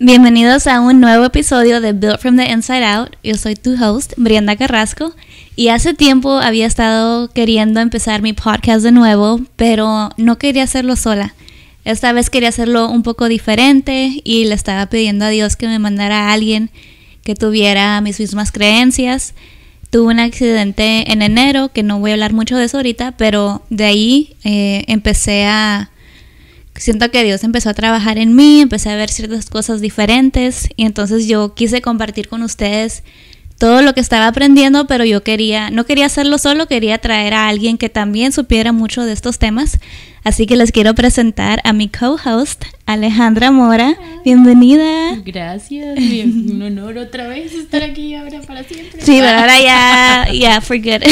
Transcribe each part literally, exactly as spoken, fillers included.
Bienvenidos a un nuevo episodio de Built from the Inside Out. Yo soy tu host, Brianda Carrasco, y hace tiempo había estado queriendo empezar mi podcast de nuevo, pero no quería hacerlo sola. Esta vez quería hacerlo un poco diferente y le estaba pidiendo a Dios que me mandara a alguien que tuviera mis mismas creencias. Tuve un accidente en enero, que no voy a hablar mucho de eso ahorita, pero de ahí eh, empecé a... Siento que Dios empezó a trabajar en mí, empecé a ver ciertas cosas diferentes y entonces yo quise compartir con ustedes todo lo que estaba aprendiendo, pero yo quería, no quería hacerlo solo, quería traer a alguien que también supiera mucho de estos temas. Así que les quiero presentar a mi co-host, Alejandra Mora. Bienvenida. Gracias, bien, un honor otra vez estar aquí ahora para siempre. Sí, pero ahora ya, ya, yeah, for good.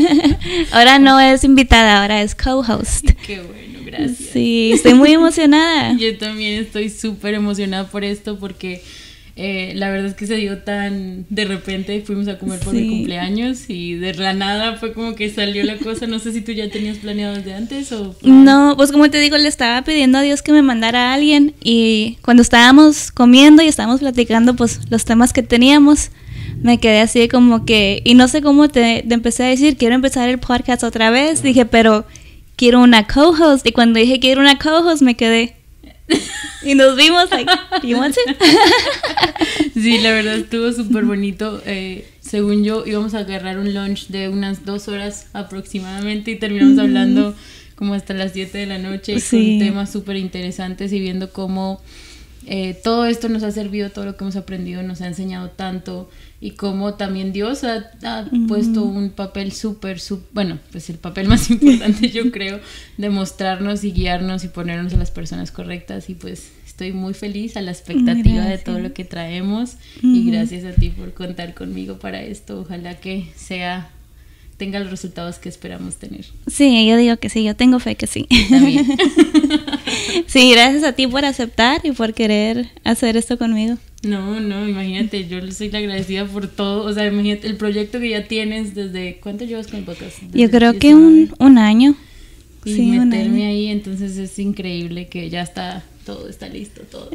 Ahora no es invitada, ahora es co-host. Qué bueno. Gracias. Sí, estoy muy emocionada. Yo también estoy súper emocionada por esto porque eh, la verdad es que se dio tan de repente. Fuimos a comer por sí. mi cumpleaños y de la nada fue como que salió la cosa. No sé si tú ya tenías planeado desde antes o... No, pues como te digo, le estaba pidiendo a Dios que me mandara a alguien y cuando estábamos comiendo y estábamos platicando pues los temas que teníamos, me quedé así como que, y no sé cómo te, te empecé a decir, quiero empezar el podcast otra vez. Dije, pero... quiero una co-host. Y cuando dije quiero una co-host me quedé y nos vimos like, you want to? Sí, la verdad estuvo súper bonito. eh, según yo íbamos a agarrar un lunch de unas dos horas aproximadamente y terminamos mm. hablando como hasta las siete de la noche, sí. con temas súper interesantes y viendo cómo eh, todo esto nos ha servido, todo lo que hemos aprendido nos ha enseñado tanto y cómo también Dios ha, ha uh-huh. puesto un papel súper, súper, bueno, pues el papel más importante yo creo, de mostrarnos y guiarnos y ponernos a las personas correctas y pues estoy muy feliz a la expectativa gracias. de todo lo que traemos uh-huh. y gracias a ti por contar conmigo para esto, ojalá que sea... tenga los resultados que esperamos tener. Sí, yo digo que sí, yo tengo fe que sí. También. Sí, gracias a ti por aceptar y por querer hacer esto conmigo. No, no, imagínate, yo le soy la agradecida por todo, o sea, imagínate el proyecto que ya tienes desde, ¿cuánto llevas con el podcast? Desde yo creo que un, un año. Y sí, meterme año. ahí, entonces es increíble que ya está, todo está listo, todo.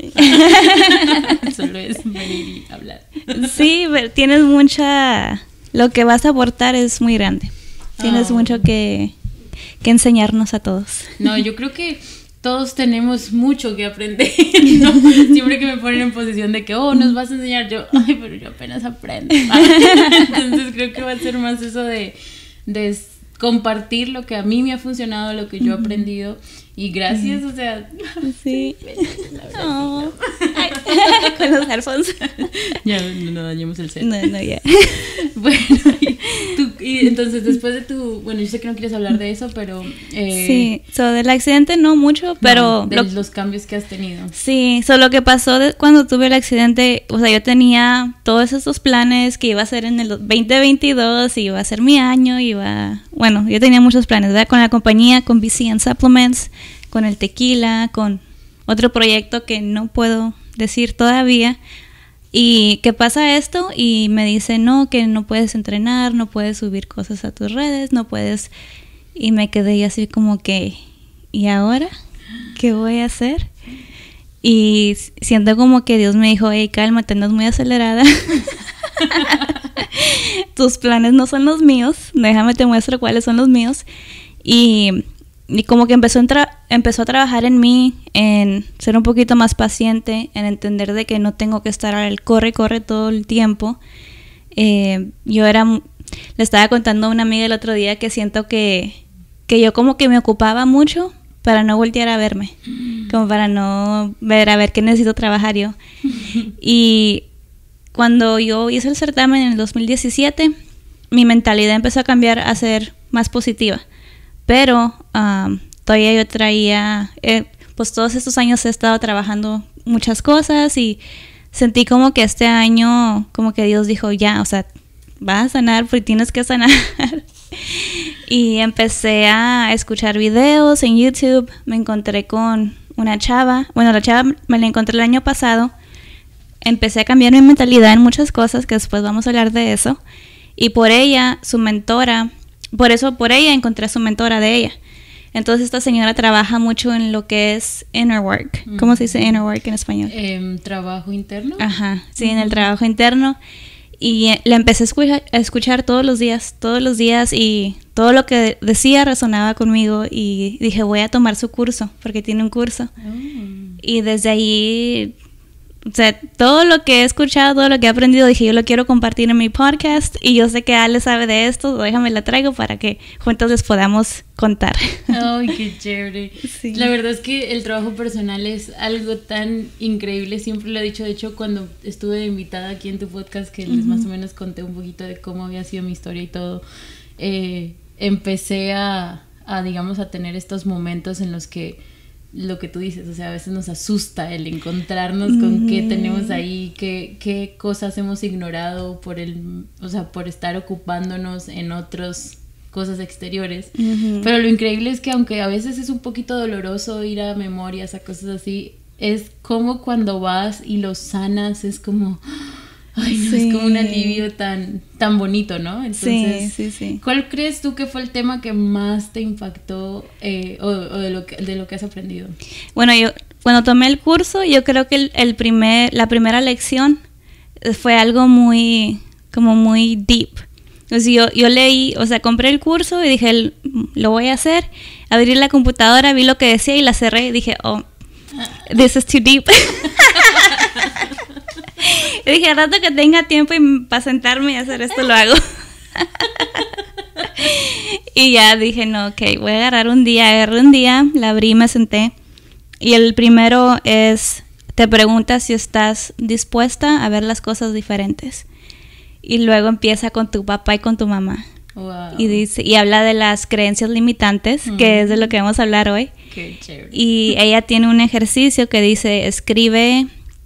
Solo es venir y hablar. Sí, pero tienes mucha... Lo que vas a aportar es muy grande. Tienes oh. mucho que, que enseñarnos a todos. No, yo creo que todos tenemos mucho que aprender, ¿no? Siempre que me ponen en posición de que, oh, nos vas a enseñar, yo, ay, pero yo apenas aprendo. Entonces creo que va a ser más eso de, de compartir lo que a mí me ha funcionado, lo que yo he aprendido. Y gracias, o sea, sí. Oh. Con los headphones. Ya no, no dañemos el set. No, no, ya. Bueno, y, tú, y entonces después de tu, bueno, yo sé que no quieres hablar de eso, pero eh, sí, so, del accidente no mucho, pero no, de lo, los cambios que has tenido. Sí, so, lo que pasó de, cuando tuve el accidente, o sea, yo tenía todos esos planes que iba a ser en el veinte veintidós, iba a ser mi año, iba, bueno, yo tenía muchos planes, ¿verdad? Con la compañía, con B C and Supplements, con el tequila, con otro proyecto que no puedo decir todavía. Y ¿qué pasa esto? Y me dice, no, que no puedes entrenar, no puedes subir cosas a tus redes, no puedes... Y me quedé así como que, ¿y ahora? ¿Qué voy a hacer? Y siento como que Dios me dijo, hey, cálmate, no es muy acelerada. Tus planes no son los míos, déjame te muestro cuáles son los míos. Y... Y como que empezó a, tra- empezó a trabajar en mí, en ser un poquito más paciente, en entender de que no tengo que estar al corre, corre todo el tiempo. Eh, yo era, le estaba contando a una amiga el otro día que siento que, que yo como que me ocupaba mucho para no voltear a verme, como para no ver a ver qué necesito trabajar yo. Y cuando yo hice el certamen en el dos mil diecisiete, mi mentalidad empezó a cambiar a ser más positiva. Pero um, todavía yo traía, eh, pues todos estos años he estado trabajando muchas cosas y sentí como que este año, como que Dios dijo, ya, o sea, vas a sanar porque tienes que sanar. Y empecé a escuchar videos en YouTube, me encontré con una chava, bueno, la chava me la encontré el año pasado, empecé a cambiar mi mentalidad en muchas cosas, que después vamos a hablar de eso, y por ella, su mentora, Por eso, por ella encontré a su mentora de ella. Entonces esta señora trabaja mucho en lo que es inner work. ¿Cómo se dice inner work en español? Eh, ¿Trabajo interno? Ajá, sí, en el trabajo interno. Y la empecé a escuchar, a escuchar todos los días, todos los días, y todo lo que decía resonaba conmigo, y dije, voy a tomar su curso, porque tiene un curso. Oh. Y desde ahí, o sea, todo lo que he escuchado, todo lo que he aprendido, dije, yo lo quiero compartir en mi podcast, y yo sé que Ale sabe de esto, déjame la traigo para que juntos les podamos contar. Ay, qué chévere. Sí. La verdad es que el trabajo personal es algo tan increíble, siempre lo he dicho. De hecho, cuando estuve invitada aquí en tu podcast, que uh-huh. les más o menos conté un poquito de cómo había sido mi historia y todo, eh, empecé a, a, digamos, a tener estos momentos en los que lo que tú dices, o sea, a veces nos asusta el encontrarnos mm. con qué tenemos ahí, qué, qué cosas hemos ignorado por el, o sea, por estar ocupándonos en otros cosas exteriores. Uh-huh. Pero lo increíble es que aunque a veces es un poquito doloroso ir a memorias, a cosas así, es como cuando vas y lo sanas, es como, ay, no, sí. es como un alivio tan, tan bonito, ¿no? Entonces, sí, sí, sí. ¿cuál crees tú que fue el tema que más te impactó eh, o, o de, lo que, de lo que has aprendido? Bueno, yo cuando tomé el curso, yo creo que el, el primer, la primera lección fue algo muy, como muy deep. Entonces yo, yo leí, o sea, compré el curso y dije, lo voy a hacer. Abrí la computadora, vi lo que decía y la cerré y dije, oh, this is too deep. Y dije, al rato que tenga tiempo para sentarme y hacer esto, lo hago. Y ya dije, no, ok, voy a agarrar un día. Agarré un día, la abrí y me senté. Y el primero es, te preguntas si estás dispuesta a ver las cosas diferentes. Y luego empieza con tu papá y con tu mamá. Wow. Y dice, y habla de las creencias limitantes, mm. que es de lo que vamos a hablar hoy. Qué chévere. Y ella tiene un ejercicio que dice, escribe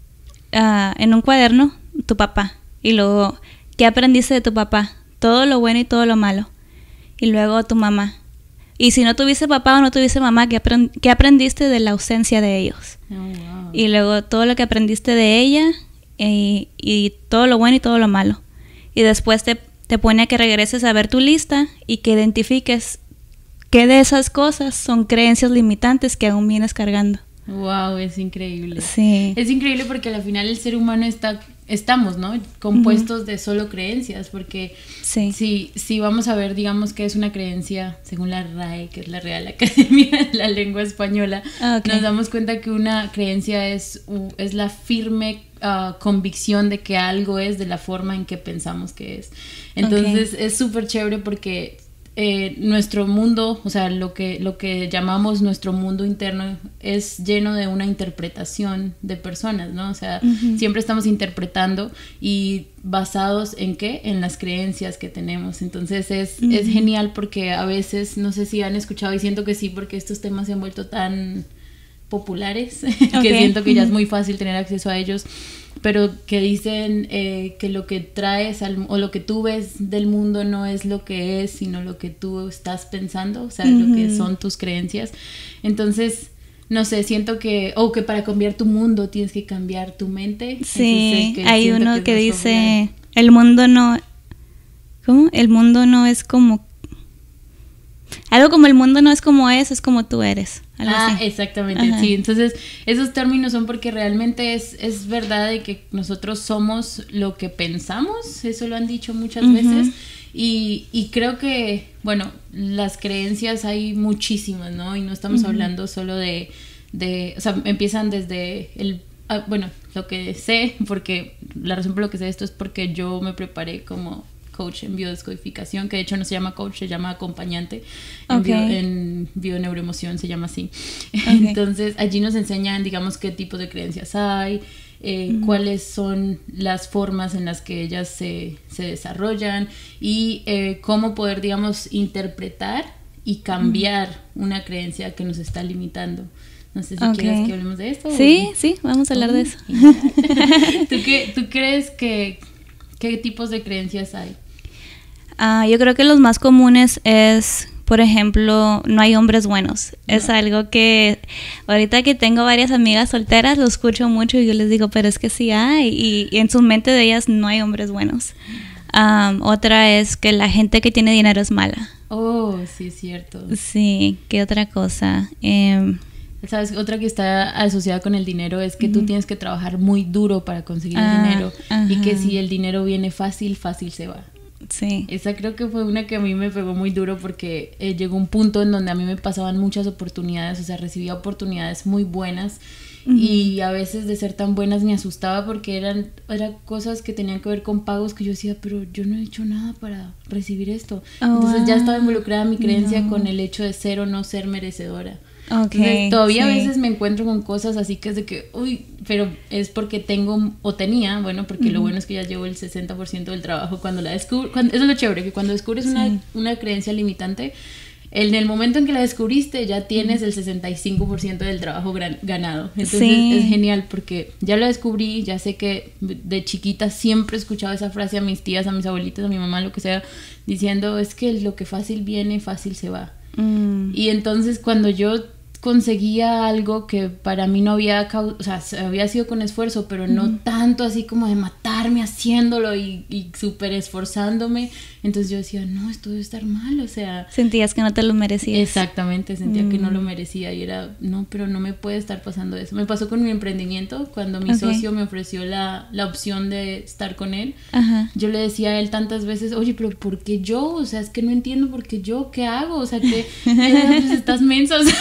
uh, en un cuaderno tu papá. Y luego, ¿qué aprendiste de tu papá? Todo lo bueno y todo lo malo. Y luego tu mamá. Y si no tuviste papá o no tuviste mamá, ¿qué, aprend- qué aprendiste de la ausencia de ellos? Oh, wow. Y luego todo lo que aprendiste de ella, y, y todo lo bueno y todo lo malo. Y después te, te pone a que regreses a ver tu lista y que identifiques qué de esas cosas son creencias limitantes que aún vienes cargando. Wow, es increíble. Sí. Es increíble porque al final el ser humano está, estamos, ¿no? Compuestos uh-huh. de solo creencias, porque sí. si, si vamos a ver, digamos que es una creencia, según la R A E, que es la Real Academia de la Lengua Española, okay. nos damos cuenta que una creencia es, es la firme uh, convicción de que algo es de la forma en que pensamos que es. Entonces okay. es súper chévere porque Eh, nuestro mundo, o sea, lo que, lo que llamamos nuestro mundo interno es lleno de una interpretación de personas, ¿no? O sea, uh-huh. siempre estamos interpretando y basados en ¿qué? En las creencias que tenemos. Entonces es, uh-huh. es genial porque a veces, no sé si han escuchado y siento que sí, porque estos temas se han vuelto tan populares okay. que siento que ya es muy fácil tener acceso a ellos, pero que dicen eh, que lo que traes al, o lo que tú ves del mundo no es lo que es, sino lo que tú estás pensando, o sea, uh-huh. lo que son tus creencias. Entonces, no sé, siento que, o que para cambiar tu mundo tienes que cambiar tu mente. Sí, es que hay uno que, que dice, popular. el mundo no, ¿cómo? El mundo no es como, algo como el mundo no es como es, es como tú eres. Ah, así. Exactamente, Ajá. sí. Entonces, esos términos son porque realmente es, es verdad de que nosotros somos lo que pensamos, eso lo han dicho muchas uh-huh. veces, y, y creo que, bueno, las creencias hay muchísimas, ¿no? Y no estamos uh-huh. hablando solo de, de, o sea, empiezan desde el, ah, bueno, lo que sé, porque la razón por la que sé esto es porque yo me preparé como coach en biodescodificación, que de hecho no se llama coach, se llama acompañante. En, okay. bio, en bioneuroemoción se llama así. Okay. Entonces allí nos enseñan, digamos, qué tipo de creencias hay, eh, mm. cuáles son las formas en las que ellas se, se desarrollan y eh, cómo poder, digamos, interpretar y cambiar mm. una creencia que nos está limitando. No sé si okay. quieres que hablemos de esto. Sí, o... sí, vamos a hablar oh, de eso. ¿Tú, qué, ¿Tú crees que qué tipos de creencias hay? Uh, yo creo que los más comunes es, por ejemplo, no hay hombres buenos. No. Es algo que ahorita que tengo varias amigas solteras lo escucho mucho y yo les digo, pero es que sí hay, y, y en su mente de ellas no hay hombres buenos. Um, otra es que la gente que tiene dinero es mala. Oh, sí, es cierto. Sí, ¿qué otra cosa? Eh, ¿Sabes? Otra que está asociada con el dinero es que uh-huh. tú tienes que trabajar muy duro para conseguir ah, el dinero. Uh-huh. Y que si el dinero viene fácil, fácil se va. Sí. Esa creo que fue una que a mí me pegó muy duro porque eh, llegó un punto en donde a mí me pasaban muchas oportunidades, o sea, recibía oportunidades muy buenas uh-huh. y a veces de ser tan buenas me asustaba porque eran, eran cosas que tenían que ver con pagos que yo decía, pero yo no he hecho nada para recibir esto. Oh, entonces wow. ya estaba involucrada mi creencia no. con el hecho de ser o no ser merecedora. Okay, entonces, todavía sí. a veces me encuentro con cosas así que es de que, uy, pero es porque tengo, o tenía, bueno, porque uh-huh. lo bueno es que ya llevo el sesenta por ciento del trabajo cuando la descubro, cuando, eso es lo chévere, que cuando descubres sí. una, una creencia limitante, en el momento en que la descubriste ya tienes el sesenta y cinco por ciento del trabajo gran, ganado, entonces sí. es genial porque ya lo descubrí, ya sé que de chiquita siempre he escuchado esa frase a mis tías, a mis abuelitas, a mi mamá, lo que sea, diciendo, es que lo que fácil viene, fácil se va. Mm. Y entonces cuando yo conseguía algo que para mí no había, o sea, había sido con esfuerzo, pero no mm. tanto así como de matarme haciéndolo y, y súper esforzándome, entonces yo decía, no, esto debe estar mal, o sea... Sentías que no te lo merecías. Exactamente, sentía mm. que no lo merecía y era, no, pero no me puede estar pasando eso. Me pasó con mi emprendimiento, cuando mi okay. socio me ofreció la, la opción de estar con él, uh-huh. yo le decía a él tantas veces, oye, pero ¿por qué yo? O sea, es que no entiendo por qué yo, ¿qué hago? O sea, que eh, pues estás mensa, o sea...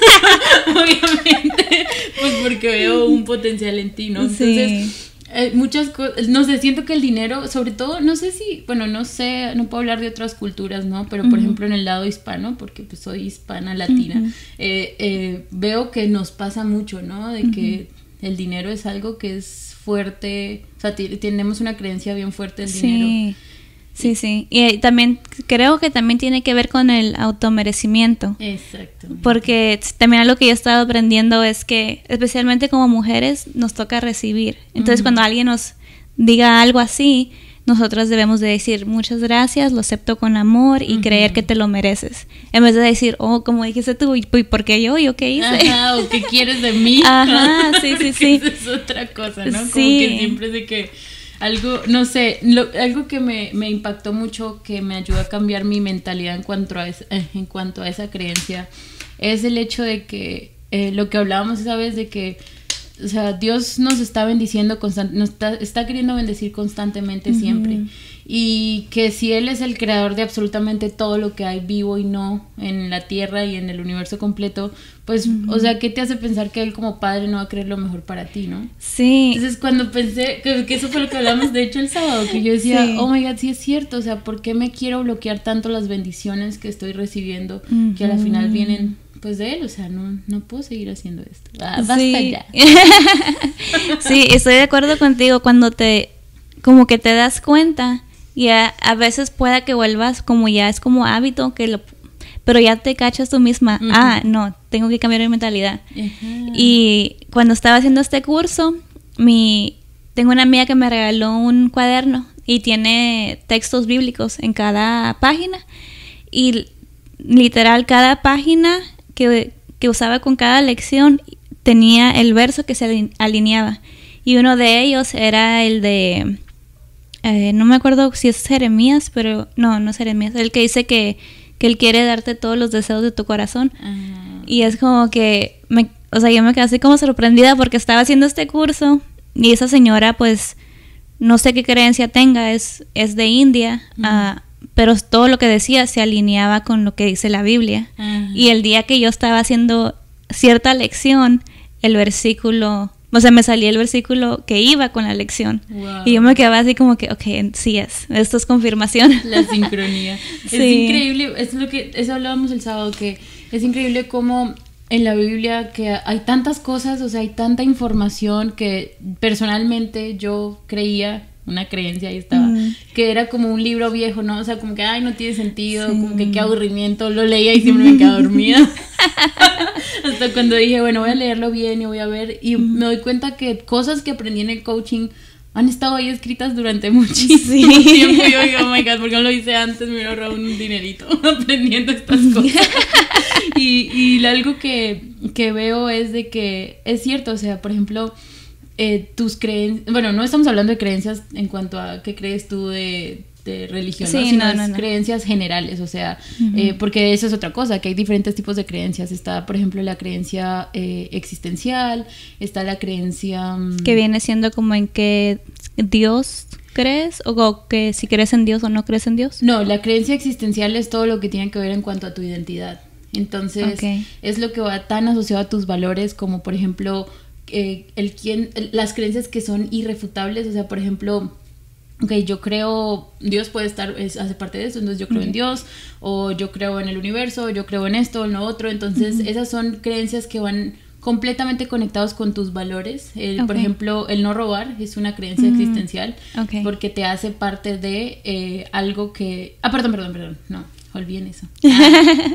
Obviamente, pues porque veo un potencial en ti, ¿no? Entonces, sí. eh, muchas cosas, no sé, siento que el dinero, sobre todo, no sé si, bueno, no sé, no puedo hablar de otras culturas, ¿no? Pero, por uh-huh. ejemplo, en el lado hispano, porque pues soy hispana, latina, uh-huh. eh, eh, veo que nos pasa mucho, ¿no? De uh-huh. que el dinero es algo que es fuerte, o sea, t- tenemos una creencia bien fuerte del sí. dinero. Sí, sí. Y también creo que también tiene que ver con el automerecimiento. Exacto. Porque también algo que yo he estado aprendiendo es que, especialmente como mujeres, nos toca recibir. Entonces, uh-huh. cuando alguien nos diga algo así, nosotras debemos de decir muchas gracias, lo acepto con amor y uh-huh. creer que te lo mereces. En vez de decir, oh, como dijiste tú, ¿y por qué yo? ¿Yo qué hice? Ajá, o ¿qué quieres de mí? Ajá, sí, sí, sí. Esa es otra cosa, ¿no? Sí. Como que siempre es de que... Algo, no sé, lo, algo que me, me impactó mucho, que me ayudó a cambiar mi mentalidad en cuanto a, es, eh, en cuanto a esa creencia, es el hecho de que, eh, lo que hablábamos esa vez de que, o sea, Dios nos está bendiciendo, constant- nos está, está queriendo bendecir constantemente uh-huh. siempre. Y que si Él es el creador de absolutamente todo lo que hay vivo y no en la tierra y en el universo completo, pues, uh-huh. o sea, ¿qué te hace pensar que Él como padre no va a querer lo mejor para ti, no? Sí. Entonces, cuando pensé, que, que eso fue lo que hablamos, de hecho, el sábado, que yo decía, sí. oh my God, sí es cierto, o sea, ¿por qué me quiero bloquear tanto las bendiciones que estoy recibiendo, uh-huh. que a la final vienen... pues de él, o sea, no, no puedo seguir haciendo esto. Ah, basta sí. ya. Sí, estoy de acuerdo contigo. Cuando te, como que te das cuenta, y a, a veces pueda que vuelvas como ya es como hábito, que lo, pero ya te cachas tú misma. Uh-huh. Ah, no, tengo que cambiar mi mentalidad. Uh-huh. Y cuando estaba haciendo este curso, mi, tengo una amiga que me regaló un cuaderno y tiene textos bíblicos en cada página y literal cada página que, que usaba con cada lección tenía el verso que se alineaba y uno de ellos era el de eh, no me acuerdo si es Jeremías, pero no, no es Jeremías, el que dice que, que él quiere darte todos los deseos de tu corazón. Uh-huh. Y es como que me, o sea, yo me quedé así como sorprendida porque estaba haciendo este curso y esa señora pues no sé qué creencia tenga, es, es de India, uh-huh. uh, pero todo lo que decía se alineaba con lo que dice la Biblia. Uh-huh. Y el día que yo estaba haciendo cierta lección, el versículo, o sea, me salía el versículo que iba con la lección. Wow. Y yo me quedaba así como que, ok, sí es, esto es confirmación. La sincronía. Sí. Es increíble, es lo que, eso hablábamos el sábado, que es increíble cómo en la Biblia que hay tantas cosas, o sea, hay tanta información que personalmente yo creía, una creencia ahí estaba, mm. que era como un libro viejo, ¿no? O sea, como que, ay, no tiene sentido, sí. como que qué aburrimiento, lo leía y siempre me quedaba dormida. Hasta cuando dije, bueno, voy a leerlo bien y voy a ver, y mm. me doy cuenta que cosas que aprendí en el coaching han estado ahí escritas durante muchísimo sí. tiempo. Y yo digo, oh my God, ¿por qué no lo hice antes? Me hubiera ahorrado un dinerito aprendiendo estas cosas. y, y algo que, que veo es de que es cierto, o sea, por ejemplo, Eh, tus creencias, bueno, no estamos hablando de creencias en cuanto a qué crees tú de de religión, sí, ¿no? Sino no, no, es no. creencias generales, o sea, Uh-huh. eh, porque eso es otra cosa, que hay diferentes tipos de creencias. Está, por ejemplo, la creencia eh, existencial, está la creencia... Um, que viene siendo como en que Dios crees, o que si crees en Dios o no crees en Dios. No, la creencia existencial es todo lo que tiene que ver en cuanto a tu identidad. Entonces, okay. es lo que va tan asociado a tus valores como, por ejemplo, eh, el quién, las creencias que son irrefutables, o sea, por ejemplo... Ok, yo creo, Dios puede estar, es, hace parte de eso, entonces yo creo uh-huh. en Dios, o yo creo en el universo, yo creo en esto, en lo otro, entonces uh-huh. esas son creencias que van completamente conectados con tus valores. El, okay. Por ejemplo, el no robar es una creencia uh-huh. existencial, okay. porque te hace parte de eh, algo que... Ah, perdón, perdón, perdón, no, olviden eso. Ah,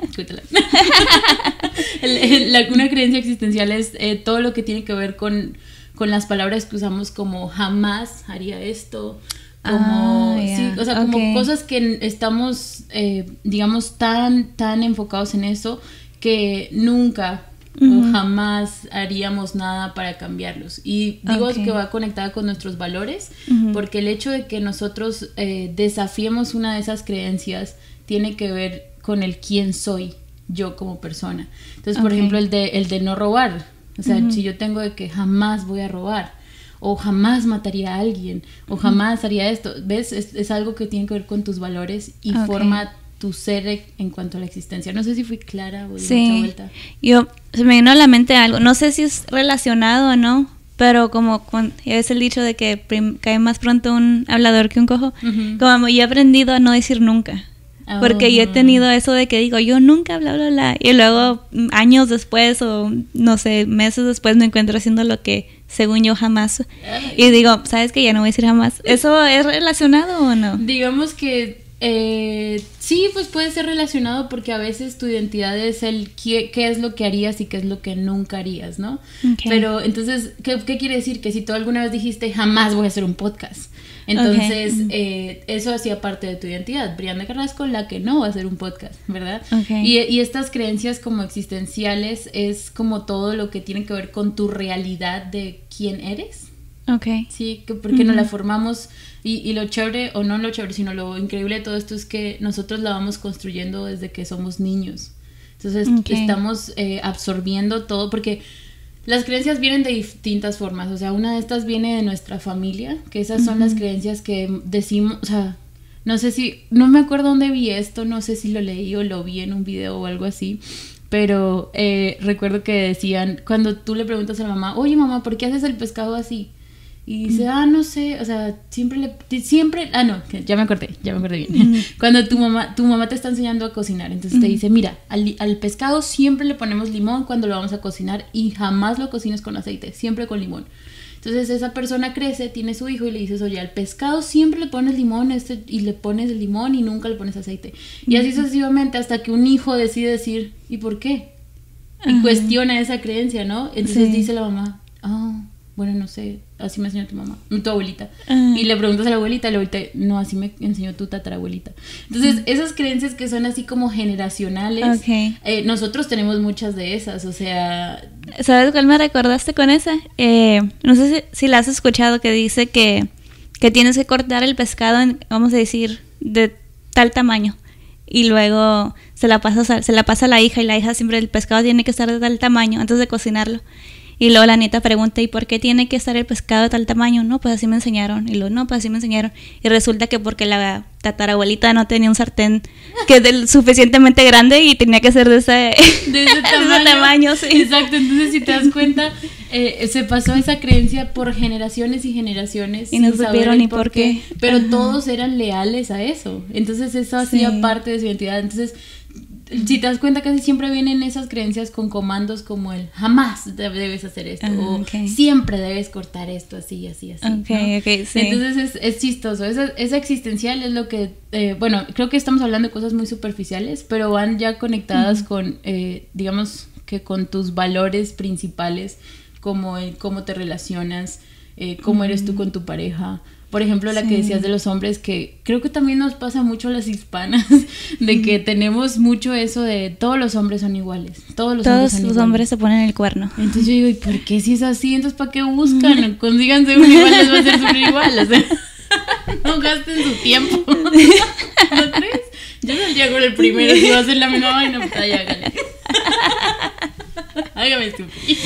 el, el, la, una creencia existencial es eh, todo lo que tiene que ver con, con las palabras que usamos como jamás haría esto... como ah, yeah. sí, o sea, okay. como cosas que estamos eh, digamos tan tan enfocados en eso que nunca uh-huh. o jamás haríamos nada para cambiarlos, y digo okay. que va conectada con nuestros valores uh-huh. porque el hecho de que nosotros eh, desafiemos una de esas creencias tiene que ver con el quién soy yo como persona. Entonces, por okay. ejemplo, el de el de no robar, o sea, uh-huh. si yo tengo de que jamás voy a robar, o jamás mataría a alguien, o jamás haría esto, ¿ves? Es, es algo que tiene que ver con tus valores y okay. forma tu ser en cuanto a la existencia. No sé si fui clara o di sí. mucha vuelta. Yo, se me vino a la mente algo, no sé si es relacionado o no, pero como con, es el dicho de que prim, cae más pronto un hablador que un cojo, uh-huh. como yo he aprendido a no decir nunca. Porque oh. yo he tenido eso de que digo, yo nunca bla, bla, bla. Y luego años después o no sé, meses después me encuentro haciendo lo que según yo jamás. Ay. Y digo, ¿sabes qué? Ya no voy a decir jamás. ¿Eso es relacionado o no? Digamos que eh, sí, pues puede ser relacionado porque a veces tu identidad es el qué, qué es lo que harías y qué es lo que nunca harías, ¿no? Okay. Pero entonces, ¿qué, ¿qué quiere decir? Que si tú alguna vez dijiste, jamás voy a hacer un podcast. Entonces, okay. eh, eso hacía parte de tu identidad. Brianda Carrasco, la que no va a hacer un podcast, ¿verdad? Okay. Y, y estas creencias como existenciales es como todo lo que tiene que ver con tu realidad de quién eres. Okay. Sí, que porque uh-huh. nos la formamos, y, y lo chévere, o no lo chévere, sino lo increíble de todo esto es que nosotros la vamos construyendo desde que somos niños. Entonces, okay. estamos eh, absorbiendo todo, porque... las creencias vienen de distintas formas, o sea, una de estas viene de nuestra familia, que esas son uh-huh. las creencias que decimos, o sea, no sé si, no me acuerdo dónde vi esto, no sé si lo leí o lo vi en un video o algo así, pero eh, recuerdo que decían, cuando tú le preguntas a la mamá, oye mamá, ¿por qué haces el pescado así? Y dice, ah, no sé, o sea, siempre le, siempre, ah, no, ya me acordé, ya me acordé bien. Uh-huh. Cuando tu mamá, tu mamá te está enseñando a cocinar, entonces uh-huh. te dice, mira, al, al pescado siempre le ponemos limón cuando lo vamos a cocinar y jamás lo cocines con aceite, siempre con limón. Entonces esa persona crece, tiene su hijo y le dices, oye, al pescado siempre le pones limón este, y le pones el limón y nunca le pones aceite. Uh-huh. Y así sucesivamente hasta que un hijo decide decir, ¿y por qué? Y uh-huh. cuestiona esa creencia, ¿no? Entonces sí. dice la mamá, ah... oh, bueno, no sé, así me enseñó tu mamá, tu abuelita. Uh-huh. Y le preguntas a la abuelita, y la abuelita, no, así me enseñó tu tatarabuelita. Entonces, uh-huh. esas creencias que son así como generacionales, okay. eh, nosotros tenemos muchas de esas, o sea... ¿Sabes cuál me recordaste con esa? Eh, no sé si, si la has escuchado, que dice que, que tienes que cortar el pescado, en, vamos a decir, de tal tamaño. Y luego se la pasa, se la pasa a la hija, y la hija siempre, el pescado tiene que estar de tal tamaño antes de cocinarlo. Y luego la nieta pregunta, ¿y por qué tiene que estar el pescado de tal tamaño? No, pues así me enseñaron. Y luego, no, pues así me enseñaron. Y resulta que porque la tatarabuelita no tenía un sartén que es del suficientemente grande y tenía que ser de ese, de ese tamaño. De ese tamaño, sí. Exacto, entonces si te das cuenta, eh, se pasó esa creencia por generaciones y generaciones. Y no supieron ni por qué. qué. Pero uh-huh. todos eran leales a eso. Entonces eso hacía sí. parte de su identidad. Entonces... si te das cuenta, casi siempre vienen esas creencias con comandos como el jamás debes hacer esto, uh, o okay. siempre debes cortar esto así, así, así. Okay, ¿no? okay, sí. Entonces es, es chistoso. Esa, esa existencial es lo que, eh, bueno, creo que estamos hablando de cosas muy superficiales, pero van ya conectadas uh-huh. con, eh, digamos, que con tus valores principales, como el cómo te relacionas, eh, cómo uh-huh. eres tú con tu pareja. Por ejemplo, la sí. que decías de los hombres, que creo que también nos pasa mucho a las hispanas, de que tenemos mucho eso de todos los hombres son iguales, todos los todos hombres son los iguales. hombres se ponen el cuerno. Entonces yo digo, ¿y por qué si es así? Entonces, ¿para qué buscan? Consíganse uno igual, les va a hacer súper igual, o sea. No gasten su tiempo. ¿No crees? Yo saldría con el primero, si va a hacer la misma vaina, pues ahí hágale. Hágame sufrir.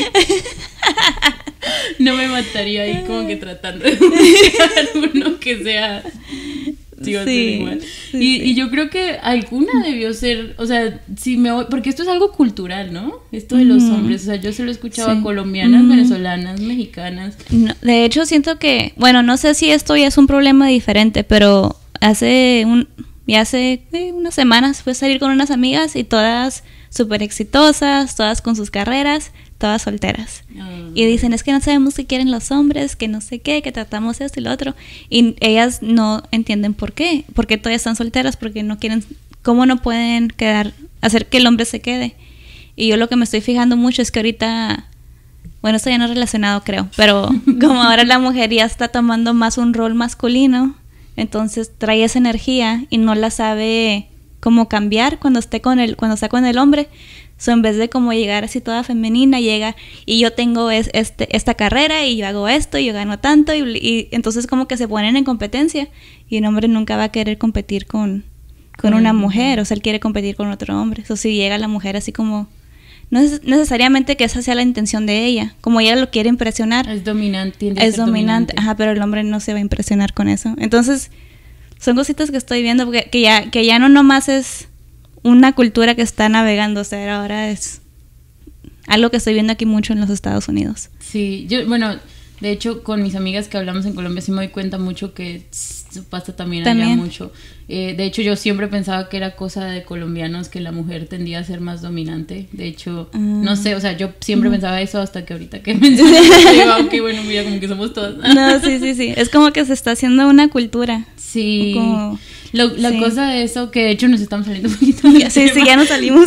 No me mataría ahí como que tratando de buscar uno que sea... Sí, va a ser igual. Sí, y, sí. y yo creo que alguna debió ser, o sea, si me voy, porque esto es algo cultural, ¿no? Esto de los mm. hombres, o sea, yo se lo he escuchado sí. a colombianas, mm. venezolanas, mexicanas. No, de hecho, siento que, bueno, no sé si esto ya es un problema diferente, pero hace un, ya hace eh, unas semanas fui a salir con unas amigas y todas súper exitosas, todas con sus carreras, todas solteras. Oh. Y dicen, es que no sabemos qué quieren los hombres, que no sé qué, que tratamos esto y lo otro. Y ellas no entienden por qué. ¿Por qué todavía están solteras? Porque no quieren, ¿cómo no pueden quedar, hacer que el hombre se quede? Y yo lo que me estoy fijando mucho es que ahorita, bueno, esto ya no es relacionado, creo, pero como ahora la mujer ya está tomando más un rol masculino, entonces trae esa energía y no la sabe cómo cambiar cuando esté con el, cuando está con el hombre. So, en vez de como llegar así toda femenina, llega y yo tengo es, este, esta carrera y yo hago esto y yo gano tanto y, y entonces como que se ponen en competencia y un hombre nunca va a querer competir con, con una mujer, o sea, él quiere competir con otro hombre. So, si llega la mujer así como, no es necesariamente que esa sea la intención de ella, como ella lo quiere impresionar. Es dominante. Es dominante, dominante, ajá, pero el hombre no se va a impresionar con eso. Entonces, son cositas que estoy viendo porque que ya, que ya no nomás es una cultura que está navegando, o sea, ahora es algo que estoy viendo aquí mucho en los Estados Unidos. Sí, yo, bueno, de hecho, con mis amigas que hablamos en Colombia sí me doy cuenta mucho que pasa también, también. allá mucho. Eh, de hecho, yo siempre pensaba que era cosa de colombianos que la mujer tendía a ser más dominante. De hecho, mm. no sé, o sea, yo siempre mm. pensaba eso hasta que ahorita que mencioné, digo, ok, bueno, mira, como que somos todas. No, sí, sí, sí, es como que se está haciendo una cultura. Sí, como... Lo, la sí. cosa de eso, que de hecho nos estamos saliendo un poquito ya, sí, tema, sí, ya nos salimos.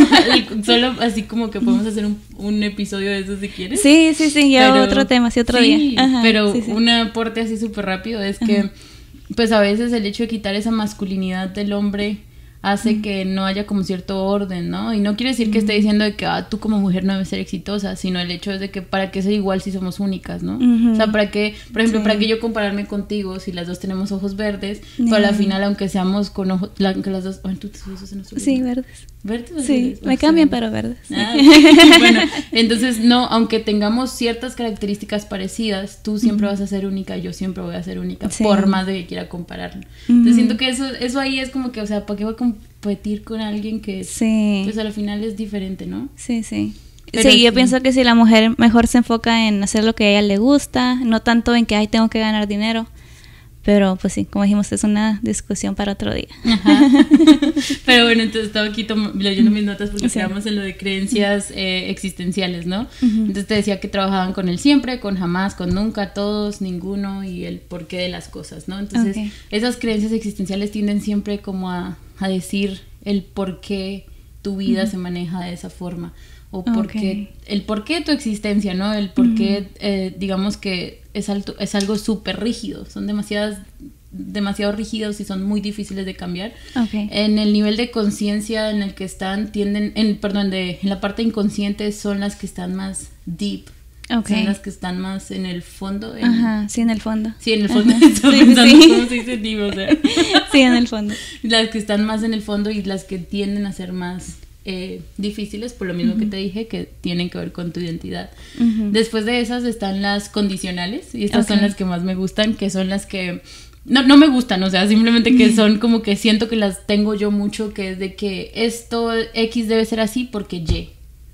Solo así como que podemos hacer un, un episodio de eso si quieres. Sí, sí, sí, ya pero, otro tema, sí, otro sí, día. Ajá, pero sí, sí. un aporte así súper rápido es que, ajá. pues a veces el hecho de quitar esa masculinidad del hombre hace mm. que no haya como cierto orden, ¿no? Y no quiere decir mm. que esté diciendo de que ah, tú como mujer no debes ser exitosa, sino el hecho es de que para qué ser igual si somos únicas, ¿no? Mm-hmm. O sea, para qué, por ejemplo, sí. para qué yo compararme contigo si las dos tenemos ojos verdes, yeah. pero al final aunque seamos con ojos, la, aunque las dos, bueno, tú tus ojos en nuestro sí, verdes. ¿Verdes? Sí, verdes? me cambian, pero verdes. Ah, bueno, entonces no, aunque tengamos ciertas características parecidas, tú siempre mm-hmm. vas a ser única, yo siempre voy a ser única, sí. por más de que quiera compararlo. Mm-hmm. Entonces siento que eso, eso ahí es como que, o sea, ¿para qué voy a competir con alguien que sí. pues al final es diferente, ¿no? Sí, sí. Pero sí, yo sí. pienso que si la mujer mejor se enfoca en hacer lo que a ella le gusta, no tanto en que ay tengo que ganar dinero, pero pues sí, como dijimos, es una discusión para otro día. Ajá. Pero bueno, entonces estaba aquí leyendo mis notas porque sí. quedamos en lo de creencias eh, existenciales, ¿no? Uh-huh. Entonces te decía que trabajaban con el siempre, con jamás, con nunca, todos, ninguno y el porqué de las cosas, ¿no? Entonces okay. esas creencias existenciales tienden siempre como a, a decir el por qué tu vida uh-huh. se maneja de esa forma o por qué, okay. el porqué de tu existencia, ¿no? El porqué, uh-huh. eh, digamos que es, alto, es algo súper rígido, son demasiadas, demasiado rígidos y son muy difíciles de cambiar. Okay. En el nivel de conciencia en el que están, tienden, en, perdón, de, en la parte inconsciente son las que están más deep. Okay. Son las que están más en el fondo. En, Ajá, sí, en el fondo. Sí, en el fondo. Estoy sí, pensando sí. cómo se dice deep, o sea. Sí, en el fondo. Las que están más en el fondo y las que tienden a ser más eh, difíciles, por lo mismo uh-huh. que te dije, que tienen que ver con tu identidad. Uh-huh. Después de esas están las condicionales, y estas okay. son las que más me gustan, que son las que no, no me gustan, o sea, simplemente que son como que siento que las tengo yo mucho, que es de que esto X debe ser así porque Y.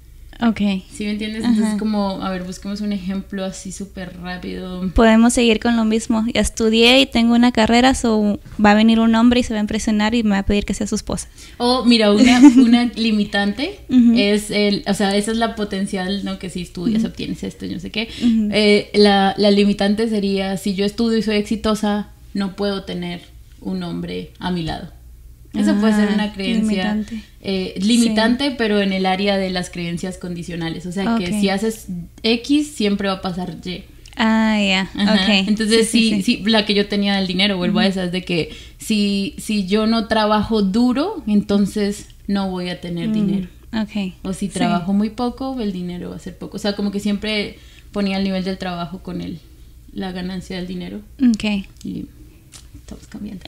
Okay. ¿Sí me entiendes? Ajá. Entonces como, a ver, busquemos un ejemplo así súper rápido. Podemos seguir con lo mismo. Ya estudié y tengo una carrera, so va a venir un hombre y se va a impresionar y me va a pedir que sea su esposa. O mira, una, una limitante uh-huh. es el, o sea, esa es la potencial, ¿no? Que si estudias uh-huh. obtienes esto y no sé qué. Uh-huh. Eh, la, la limitante sería, si yo estudio y soy exitosa, no puedo tener un hombre a mi lado. Eso ah, puede ser una creencia limitante, eh, limitante sí. pero en el área de las creencias condicionales. O sea, okay. que si haces X, siempre va a pasar Y. Ah, ya, yeah. ok. Entonces, sí, sí, sí, sí, la que yo tenía del dinero, vuelvo uh-huh. a esa, es de que si, si yo no trabajo duro, entonces no voy a tener uh-huh. dinero. Okay. O si trabajo sí. muy poco, el dinero va a ser poco. O sea, como que siempre ponía el nivel del trabajo con el, la ganancia del dinero. Ok. Y estamos cambiando.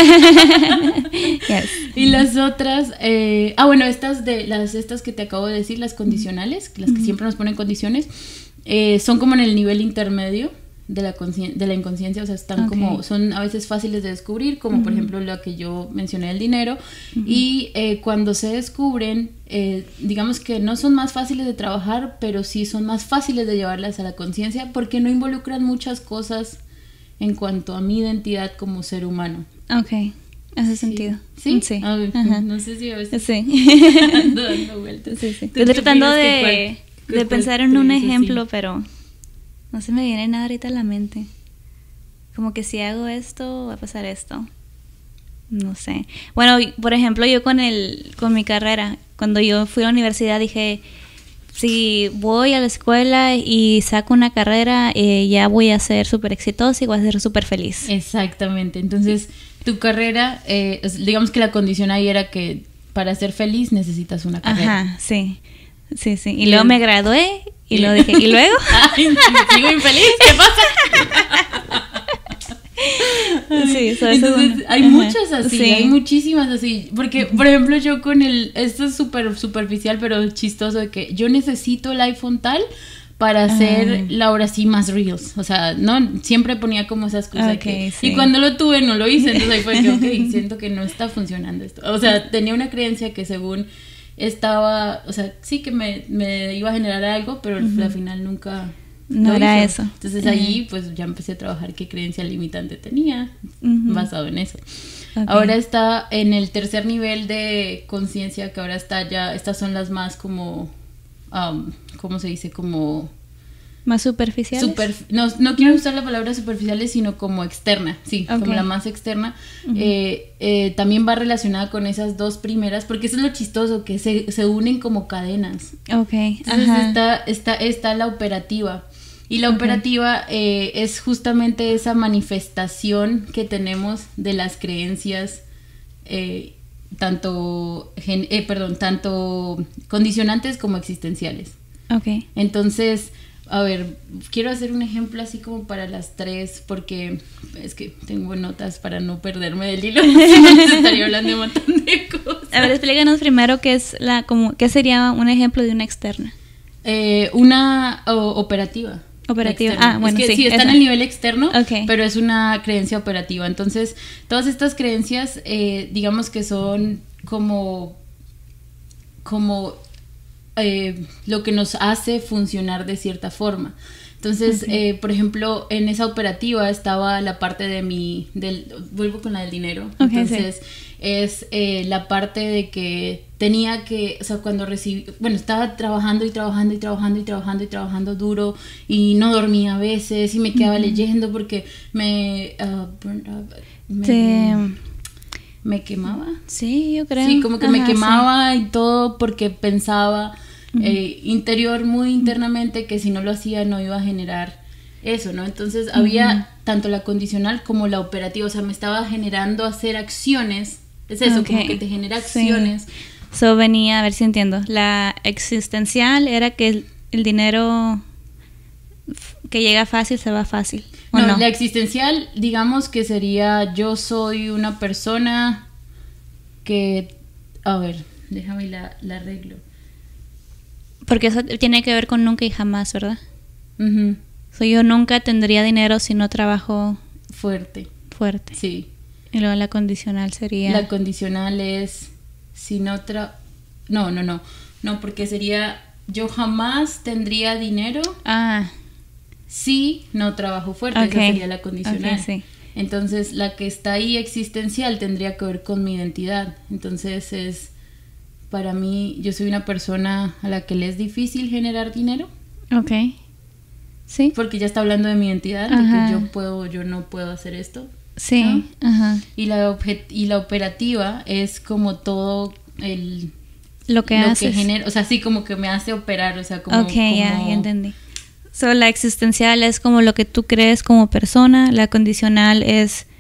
Yes. Y las otras, eh, ah, bueno, estas de las estas que te acabo de decir, las condicionales, las que siempre nos ponen condiciones, eh, son como en el nivel intermedio de la de la inconsciencia, o sea, están okay. como, son a veces fáciles de descubrir, como uh-huh. por ejemplo la que yo mencioné, el dinero, uh-huh. y eh, cuando se descubren, eh, digamos que no son más fáciles de trabajar, pero sí son más fáciles de llevarlas a la conciencia, porque no involucran muchas cosas en cuanto a mi identidad como ser humano. Ok, hace sí. sentido. ¿Sí? Sí. A ver, uh-huh. No sé si a veces sí. ando dando vueltas. Sí, sí. Estoy tratando de, cuál, de pensar en un ejemplo, así. Pero no se me viene nada ahorita a la mente. Como que si hago esto, va a pasar esto. No sé. Bueno, por ejemplo, yo con el con mi carrera, cuando yo fui a la universidad dije, si voy a la escuela y saco una carrera, eh, ya voy a ser súper exitosa y voy a ser súper feliz. Exactamente. Entonces, tu carrera, eh, digamos que la condición ahí era que para ser feliz necesitas una carrera. Ajá, sí. Sí, sí. Y Bien. Luego me gradué y luego dije, ¿y luego? Ay, sigo infeliz, ¿qué pasa? Sí, eso Entonces, es hay Ajá. muchas así, sí. hay muchísimas así, porque por ejemplo yo con el, esto es súper superficial pero chistoso, de que yo necesito el iPhone tal para hacer Ajá. la hora sí más reels, o sea, no, siempre ponía como esas cosas okay, que, sí. y cuando lo tuve no lo hice, entonces ahí fue que ok, siento que no está funcionando esto, o sea, tenía una creencia que según estaba, o sea, sí que me, me iba a generar algo, pero uh-huh. al final nunca no era eso. Entonces uh-huh. ahí pues ya empecé a trabajar qué creencia limitante tenía uh-huh. basado en eso. Okay. Ahora está en el tercer nivel de conciencia, que ahora está ya, estas son las más como, um, ¿cómo se dice? Como más superficiales. Super, no, no quiero usar la palabra superficiales, sino como externa, sí, okay. como la más externa. Uh-huh. eh, eh, también va relacionada con esas dos primeras, porque eso es lo chistoso, que se, se unen como cadenas. Ok, entonces Ajá. está, está, está la operativa. Y la okay. operativa eh, es justamente esa manifestación que tenemos de las creencias, eh, tanto, gen, eh, perdón, tanto condicionantes como existenciales. Okay. Entonces, a ver, quiero hacer un ejemplo así como para las tres, porque es que tengo notas para no perderme del hilo. Estaría hablando de un montón de cosas. A ver, explícanos primero qué es la, como, qué sería un ejemplo de una externa. Eh, una o, operativa. Operativa, externa. ah, bueno, es que sí. sí, está esa. en el nivel externo, okay. pero es una creencia operativa. Entonces, todas estas creencias, eh, digamos que son como, como eh, lo que nos hace funcionar de cierta forma. Entonces, okay. eh, por ejemplo, en esa operativa estaba la parte de mi, del, vuelvo con la del dinero. Okay, Entonces, sí. es eh, la parte de que tenía que, o sea, cuando recibí, bueno, estaba trabajando y trabajando y trabajando y trabajando y trabajando duro y no dormía a veces y me quedaba uh-huh. leyendo porque me, uh, me, Te... me quemaba. Sí, yo creo. Sí, como que Ajá, me quemaba sí. y todo porque pensaba uh-huh. eh, interior, muy internamente, que si no lo hacía no iba a generar eso, ¿no? Entonces uh-huh. había tanto la condicional como la operativa, o sea, me estaba generando hacer acciones. Es eso, okay. como que te genera acciones. Sí. So venía, a ver si entiendo. La existencial era que el, el dinero que llega fácil se va fácil. ¿O no, no, la existencial, digamos que sería yo soy una persona que, a ver, déjame la, la arreglo. Porque eso tiene que ver con nunca y jamás, ¿verdad? Uh-huh. So yo nunca tendría dinero si no trabajo fuerte. Fuerte. Sí. Y luego la condicional sería... La condicional es si no tra... No, no, no. No, porque sería yo jamás tendría dinero ah. si no trabajo fuerte. Okay. Esa sería la condicional. Okay, sí. Entonces, la que está ahí existencial tendría que ver con mi identidad. Entonces, es... Para mí, yo soy una persona a la que le es difícil generar dinero. Ok. Sí. Porque ya está hablando de mi identidad, Ajá. de que yo puedo, yo no puedo hacer esto. Sí, ¿no? Ajá. Y la objet- y la operativa es como todo el lo que lo haces. que genera, o sea, sí, como que me hace operar, o sea, como Ok, como... ya, ya entendí. So, la existencial es como lo que tú crees como persona, la condicional es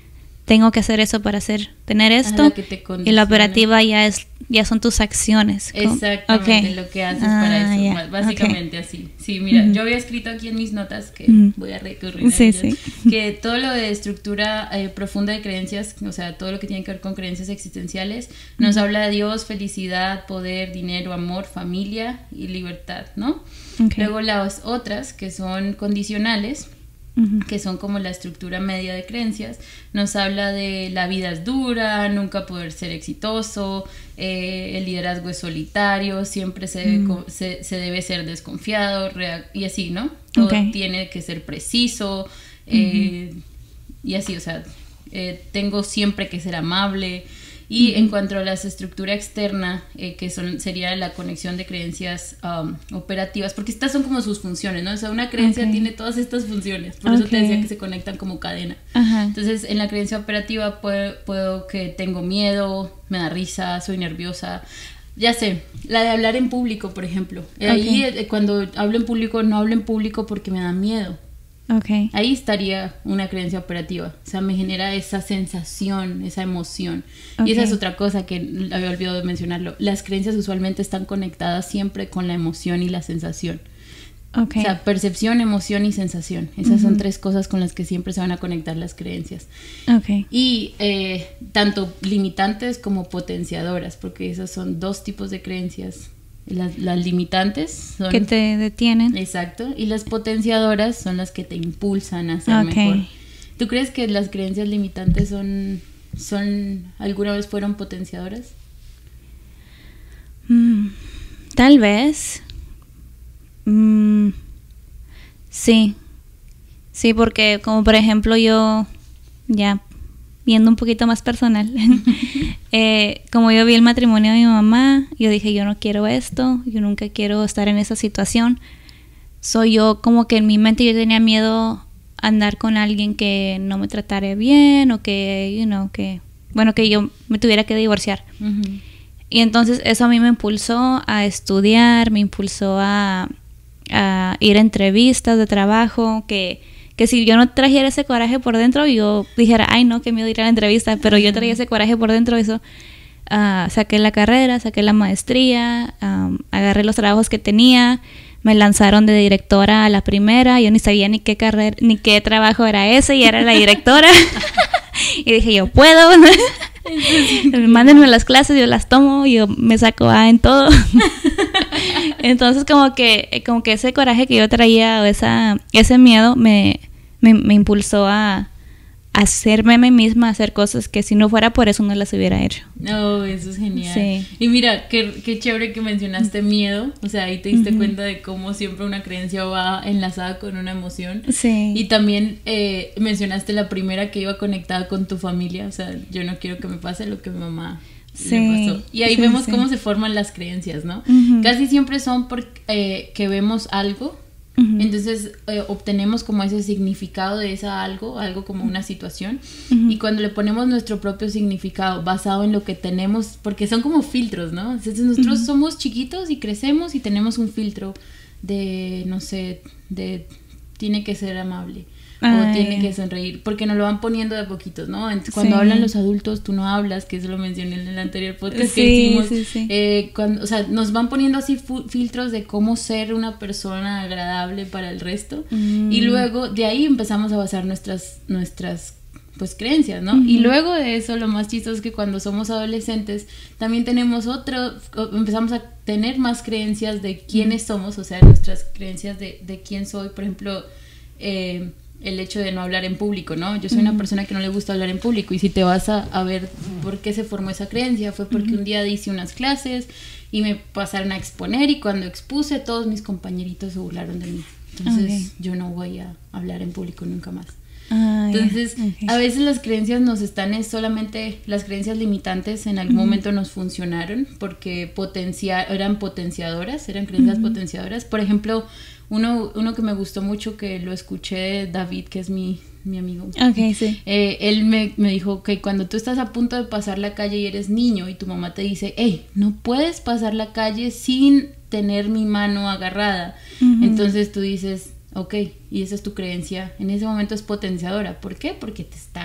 tengo que hacer eso para hacer, tener esto, y la operativa ya es, ya son tus acciones. Exactamente, okay. Lo que haces ah, para eso, yeah. Básicamente okay. Así. Sí, mira, uh-huh. Yo había escrito aquí en mis notas, que uh-huh. voy a recurrir a sí, ellas, sí. que todo lo de estructura eh, profunda de creencias, o sea, todo lo que tiene que ver con creencias existenciales, nos uh-huh. habla de Dios, felicidad, poder, dinero, amor, familia y libertad, ¿no? Okay. Luego las otras, que son condicionales, Uh-huh. que son como la estructura media de creencias, nos habla de la vida es dura, nunca poder ser exitoso, eh, el liderazgo es solitario, siempre se, uh-huh. se, se debe ser desconfiado, rea- y así, ¿no? Todo okay. tiene que ser preciso, eh, uh-huh. y así, o sea, eh, tengo siempre que ser amable. Y uh-huh. en cuanto a la estructura externa, eh, que son, sería la conexión de creencias um, operativas, porque estas son como sus funciones, ¿no? O sea, una creencia okay. tiene todas estas funciones, por okay. eso te decía que se conectan como cadena. Uh-huh. Entonces, en la creencia operativa puedo, puedo que tengo miedo, me da risa, soy nerviosa. Ya sé, la de hablar en público, por ejemplo. Okay. Ahí, eh, cuando hablo en público, no hablo en público porque me da miedo. Okay. Ahí estaría una creencia operativa, o sea, me genera esa sensación, esa emoción. Okay. Y esa es otra cosa que había olvidado de mencionarlo. Las creencias usualmente están conectadas siempre con la emoción y la sensación. Okay. O sea, percepción, emoción y sensación. Esas uh-huh. son tres cosas con las que siempre se van a conectar las creencias. Okay. Y eh, tanto limitantes como potenciadoras, porque esos son dos tipos de creencias. Las, las limitantes son... que te detienen. Exacto. Y las potenciadoras son las que te impulsan a ser okay. mejor. ¿Tú crees que las creencias limitantes son, son alguna vez fueron potenciadoras? Mm, tal vez. Mm, sí. Sí, porque como por ejemplo yo, ya viendo un poquito más personal, eh, como yo vi el matrimonio de mi mamá, yo dije, yo no quiero esto, yo nunca quiero estar en esa situación. Soy yo como que en mi mente yo tenía miedo a andar con alguien que no me tratara bien o que, you know, que, bueno, que yo me tuviera que divorciar. Uh-huh. Y entonces eso a mí me impulsó a estudiar, me impulsó a, a ir a entrevistas de trabajo, que... que si yo no trajera ese coraje por dentro, yo dijera, ay no, qué miedo ir a la entrevista, pero yo traía ese coraje por dentro, eso, uh, saqué la carrera, saqué la maestría, um, agarré los trabajos que tenía, me lanzaron de directora a la primera, yo ni sabía ni qué carrera, ni qué trabajo era ese, y era la directora, y dije, yo puedo, mándenme las clases, yo las tomo, yo me saco A en todo. Entonces como que como que ese coraje que yo traía o esa ese miedo me, me, me impulsó a, a hacerme a mí misma, a hacer cosas que si no fuera por eso no las hubiera hecho. No, eso es genial. Sí. Y mira, qué, qué chévere que mencionaste miedo, o sea, ahí te diste uh-huh. cuenta de cómo siempre una creencia va enlazada con una emoción. Sí. Y también eh, mencionaste la primera que iba conectada con tu familia, o sea, yo no quiero que me pase lo que mi mamá... Sí, pasó. Y ahí sí, vemos sí. cómo se forman las creencias, ¿no? Uh-huh. Casi siempre son porque eh, que vemos algo, uh-huh. entonces eh, obtenemos como ese significado de esa algo, algo como una situación, uh-huh. y cuando le ponemos nuestro propio significado basado en lo que tenemos, porque son como filtros, ¿no? Entonces nosotros uh-huh. somos chiquitos y crecemos y tenemos un filtro de, no sé, de tiene que ser amable. Ay. O tiene que sonreír, porque nos lo van poniendo de poquitos, ¿no? Entonces, cuando sí. hablan los adultos, tú no hablas, que eso lo mencioné en el anterior podcast sí, que hicimos. Sí, sí. Eh, cuando, o sea, nos van poniendo así fu- filtros de cómo ser una persona agradable para el resto, mm. y luego de ahí empezamos a basar nuestras, nuestras pues creencias, ¿no? Uh-huh. Y luego de eso, lo más chistoso es que cuando somos adolescentes, también tenemos otro, empezamos a tener más creencias de quiénes uh-huh. somos, o sea, nuestras creencias de, de quién soy, por ejemplo, eh, el hecho de no hablar en público, ¿no? Yo soy uh-huh. una persona que no le gusta hablar en público, y si te vas a, a ver por qué se formó esa creencia, fue porque uh-huh. un día hice unas clases y me pasaron a exponer, y cuando expuse todos mis compañeritos se burlaron de mí, entonces okay. yo no voy a hablar en público nunca más. Ah, entonces okay. a veces las creencias nos están, es solamente las creencias limitantes en algún uh-huh. momento nos funcionaron porque potencia, eran potenciadoras, eran creencias uh-huh. potenciadoras. Por ejemplo, uno, uno que me gustó mucho, que lo escuché de David, que es mi, mi amigo, okay, sí. eh, él me, me dijo que cuando tú estás a punto de pasar la calle y eres niño y tu mamá te dice, hey, no puedes pasar la calle sin tener mi mano agarrada, uh-huh. entonces tú dices, ok, y esa es tu creencia, en ese momento es potenciadora. ¿Por qué? Porque te está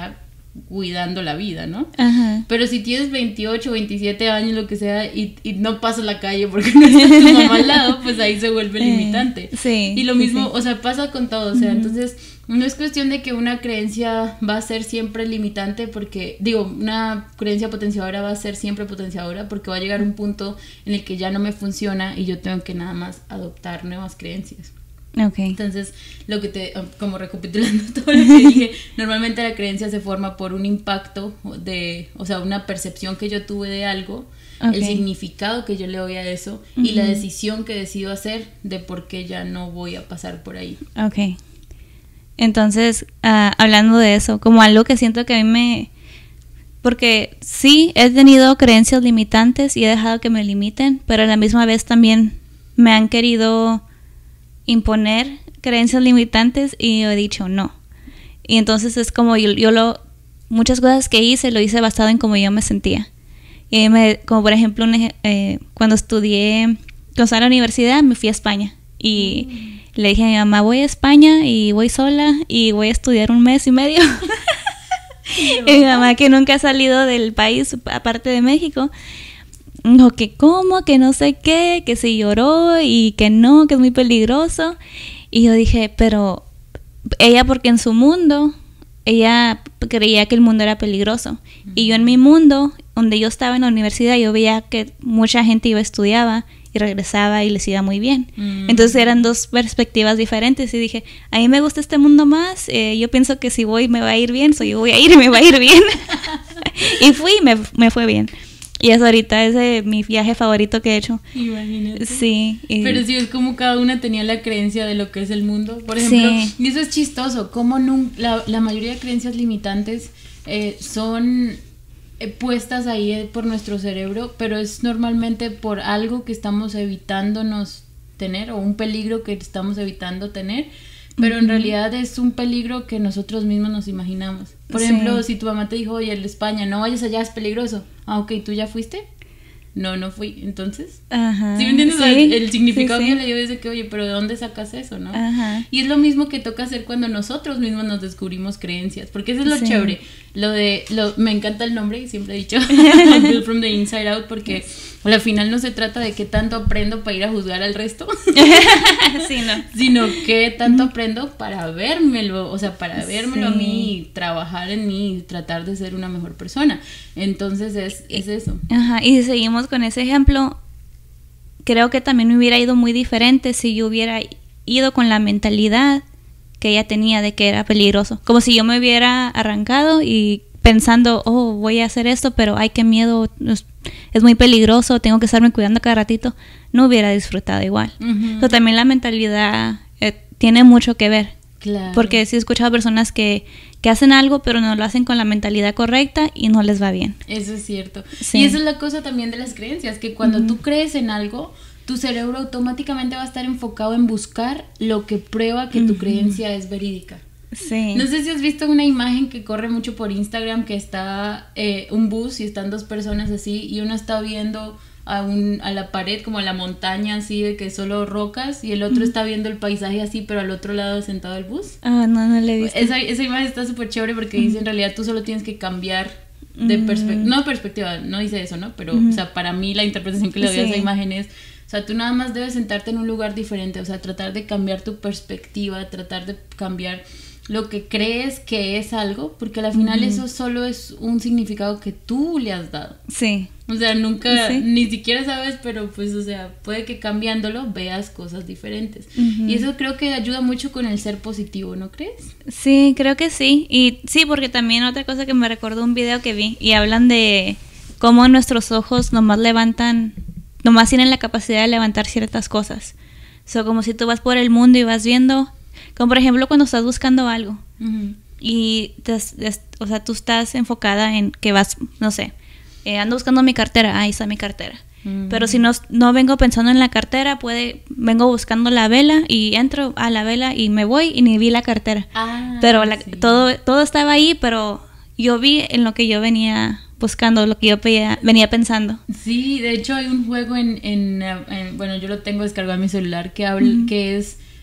cuidando la vida, ¿no? Ajá. Pero si tienes veintiocho, veintisiete años, lo que sea, y, y no pasas la calle porque no está tu mamá al lado, pues ahí se vuelve limitante. Eh, sí. Y lo mismo, sí. o sea, pasa con todo, o sea, Uh-huh. entonces no es cuestión de que una creencia va a ser siempre limitante porque, digo, una creencia potenciadora va a ser siempre potenciadora porque va a llegar un punto en el que ya no me funciona y yo tengo que nada más adoptar nuevas creencias. Okay. Entonces, lo que te, como recapitulando todo lo que dije, normalmente la creencia se forma por un impacto de, o sea, una percepción que yo tuve de algo, okay. el significado que yo le doy a eso uh-huh. y la decisión que decido hacer de por qué ya no voy a pasar por ahí. Ok. Entonces, uh, hablando de eso, como algo que siento que a mí me... Porque sí, he tenido creencias limitantes y he dejado que me limiten, pero a la misma vez también me han querido imponer creencias limitantes y yo he dicho no. Y entonces es como yo, yo lo... Muchas cosas que hice, lo hice basado en cómo yo me sentía. Y me, como por ejemplo, un, eh, cuando estudié, cuando estaba en la universidad, me fui a España. Y mm. le dije a mi mamá, voy a España y voy sola y voy a estudiar un mes y medio. Y mi mamá, que nunca ha salido del país, aparte de México, dijo que cómo, que no sé qué, que se lloró y que no, que es muy peligroso. Y yo dije, pero ella, porque en su mundo, ella creía que el mundo era peligroso. Mm. Y yo en mi mundo, donde yo estaba en la universidad, yo veía que mucha gente iba a estudiaba y regresaba y les iba muy bien. Mm. Entonces eran dos perspectivas diferentes y dije, a mí me gusta este mundo más, eh, yo pienso que si voy me va a ir bien, so yo voy a ir y me va a ir bien. Y fui y me, me fue bien. Y eso ahorita es eh, mi viaje favorito que he hecho. Imagínate. Sí. Y... Pero sí, es como cada una tenía la creencia de lo que es el mundo. Por ejemplo, sí. Y eso es chistoso, como nun- la, la mayoría de creencias limitantes eh, son eh, puestas ahí eh, por nuestro cerebro, pero es normalmente por algo que estamos evitándonos tener o un peligro que estamos evitando tener. Pero en realidad es un peligro que nosotros mismos nos imaginamos. Por sí. ejemplo, si tu mamá te dijo, oye, en España, no vayas allá, es peligroso. Ah, ok, ¿tú ya fuiste? No, no fui. Entonces, Ajá. ¿sí me entiendes? Sí. El, el significado sí, que sí. le dio es de que, oye, pero ¿de dónde sacas eso, no? Ajá. Y es lo mismo que toca hacer cuando nosotros mismos nos descubrimos creencias. Porque eso es lo sí. chévere. Lo de, lo, me encanta el nombre, y siempre he dicho, Build from the Inside Out, porque al final no se trata de qué tanto aprendo para ir a juzgar al resto, sí, no. sino qué tanto aprendo para vérmelo, o sea, para vérmelo sí. a mí, y trabajar en mí y tratar de ser una mejor persona. Entonces es, es eso. Ajá, y si seguimos con ese ejemplo, creo que también me hubiera ido muy diferente si yo hubiera ido con la mentalidad que ella tenía de que era peligroso. Como si yo me hubiera arrancado y pensando, oh, voy a hacer esto, pero ay, qué miedo, es, es muy peligroso, tengo que estarme cuidando cada ratito, no hubiera disfrutado igual. Uh-huh. Pero también la mentalidad eh, tiene mucho que ver. Claro. Porque sí he escuchado personas que, que hacen algo, pero no lo hacen con la mentalidad correcta y no les va bien. Eso es cierto. Sí. Y esa es la cosa también de las creencias, que cuando uh-huh. tú crees en algo, tu cerebro automáticamente va a estar enfocado en buscar lo que prueba que tu uh-huh. creencia es verídica. Sí. No sé si has visto una imagen que corre mucho por Instagram, que está eh, un bus y están dos personas así, y uno está viendo a, un, a la pared, como a la montaña así, de que solo rocas, y el otro uh-huh. está viendo el paisaje así, pero al otro lado sentado el bus. Ah, oh, no, no le he visto. Esa, esa imagen está súper chévere porque uh-huh. dice, en realidad tú solo tienes que cambiar de perspectiva, no perspectiva, no dice eso, ¿no? Pero, uh-huh. o sea, para mí la interpretación que le doy sí. a esa imagen es, o sea, tú nada más debes sentarte en un lugar diferente, o sea, tratar de cambiar tu perspectiva, tratar de cambiar lo que crees que es algo, porque al final uh-huh. eso solo es un significado que tú le has dado. Sí. O sea, nunca, sí. ni siquiera sabes, pero pues, o sea, puede que cambiándolo veas cosas diferentes. Uh-huh. Y eso creo que ayuda mucho con el ser positivo, ¿no crees? Sí, creo que sí. Y sí, porque también otra cosa que me recordó un video que vi, y hablan de cómo nuestros ojos nomás levantan, nomás tienen la capacidad de levantar ciertas cosas. O sea, como si tú vas por el mundo y vas viendo, como por ejemplo cuando estás buscando algo uh-huh. y te, te, o sea, tú estás enfocada en que vas, no sé, eh, ando buscando mi cartera, ahí está mi cartera. Uh-huh. Pero si no, no vengo pensando en la cartera, puede, vengo buscando la vela y entro a la vela y me voy y ni vi la cartera. Ah, pero la, sí. todo, todo estaba ahí, pero yo vi en lo que yo venía buscando, lo que yo venía, venía pensando. Sí, de hecho hay un juego en, en, en bueno, yo lo tengo descargado en mi celular que habla, uh-huh. que es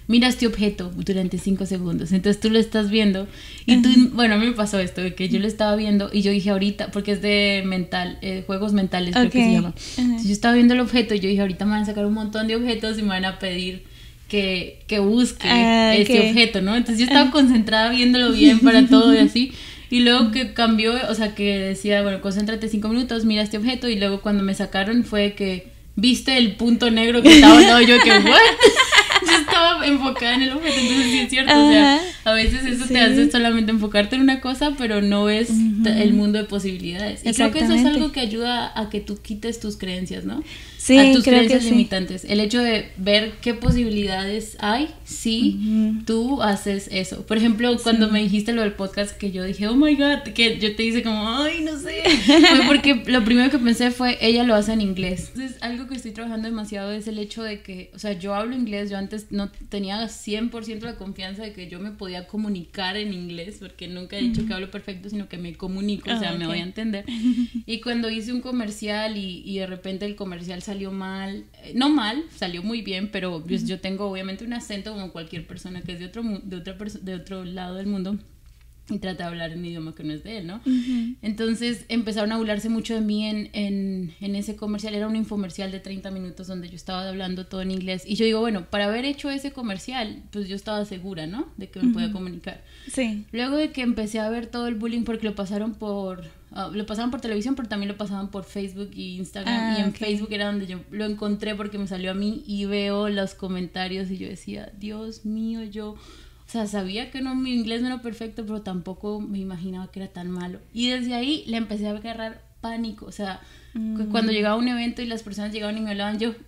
mira este objeto durante cinco segundos. Entonces tú lo estás viendo y tú, bueno, a mí me pasó esto, de que yo lo estaba viendo y yo dije ahorita, porque es de mental, eh, juegos mentales, creo okay. que se llama. Entonces yo estaba viendo el objeto y yo dije, ahorita me van a sacar un montón de objetos y me van a pedir que, que busque uh, este okay. objeto, ¿no? Entonces yo estaba concentrada viéndolo bien para todo y así. Y luego que cambió, o sea, que decía, bueno, concéntrate cinco minutos, mira este objeto. Y luego cuando me sacaron fue que, ¿viste el punto negro que estaba al lado? Yo que, ¿what? Yo estaba enfocada en el objeto, entonces sí es cierto, uh-huh. o sea, a veces eso sí. te hace solamente enfocarte en una cosa, pero no ves uh-huh. el mundo de posibilidades. Y creo que eso es algo que ayuda a que tú quites tus creencias, ¿no? Sí, a tus creo creencias que limitantes. Sí. El hecho de ver qué posibilidades hay si uh-huh. tú haces eso. Por ejemplo, cuando sí. me dijiste lo del podcast, que yo dije, oh my God, que yo te hice como, ay, no sé. Fue porque lo primero que pensé fue, ella lo hace en inglés. Entonces, algo que estoy trabajando demasiado es el hecho de que, o sea, yo hablo inglés, yo antes no tenía cien por ciento la confianza de que yo me podía comunicar en inglés, porque nunca he dicho uh-huh. que hablo perfecto, sino que me comunico, oh, o sea, okay. me voy a entender. Y cuando hice un comercial y, y de repente el comercial salió salió mal, no mal, salió muy bien, pero pues yo tengo obviamente un acento como cualquier persona que es de otro, de otra perso- de otro lado del mundo y trata de hablar en un idioma que no es de él, ¿no? Uh-huh. Entonces empezaron a burlarse mucho de mí en, en, en ese comercial. Era un infomercial de treinta minutos donde yo estaba hablando todo en inglés y yo digo, bueno, para haber hecho ese comercial, pues yo estaba segura, ¿no? De que me uh-huh. podía comunicar. Sí. Luego de que empecé a ver todo el bullying, porque lo pasaron por... Uh, lo pasaban por televisión, pero también lo pasaban por Facebook y Instagram. Ah, y en okay. Facebook era donde yo lo encontré porque me salió a mí y veo los comentarios y yo decía, Dios mío, yo... O sea, sabía que no, mi inglés no era perfecto, pero tampoco me imaginaba que era tan malo. Y desde ahí le empecé a agarrar pánico. O sea, mm. cuando llegaba a un evento y las personas llegaban y me hablaban, yo...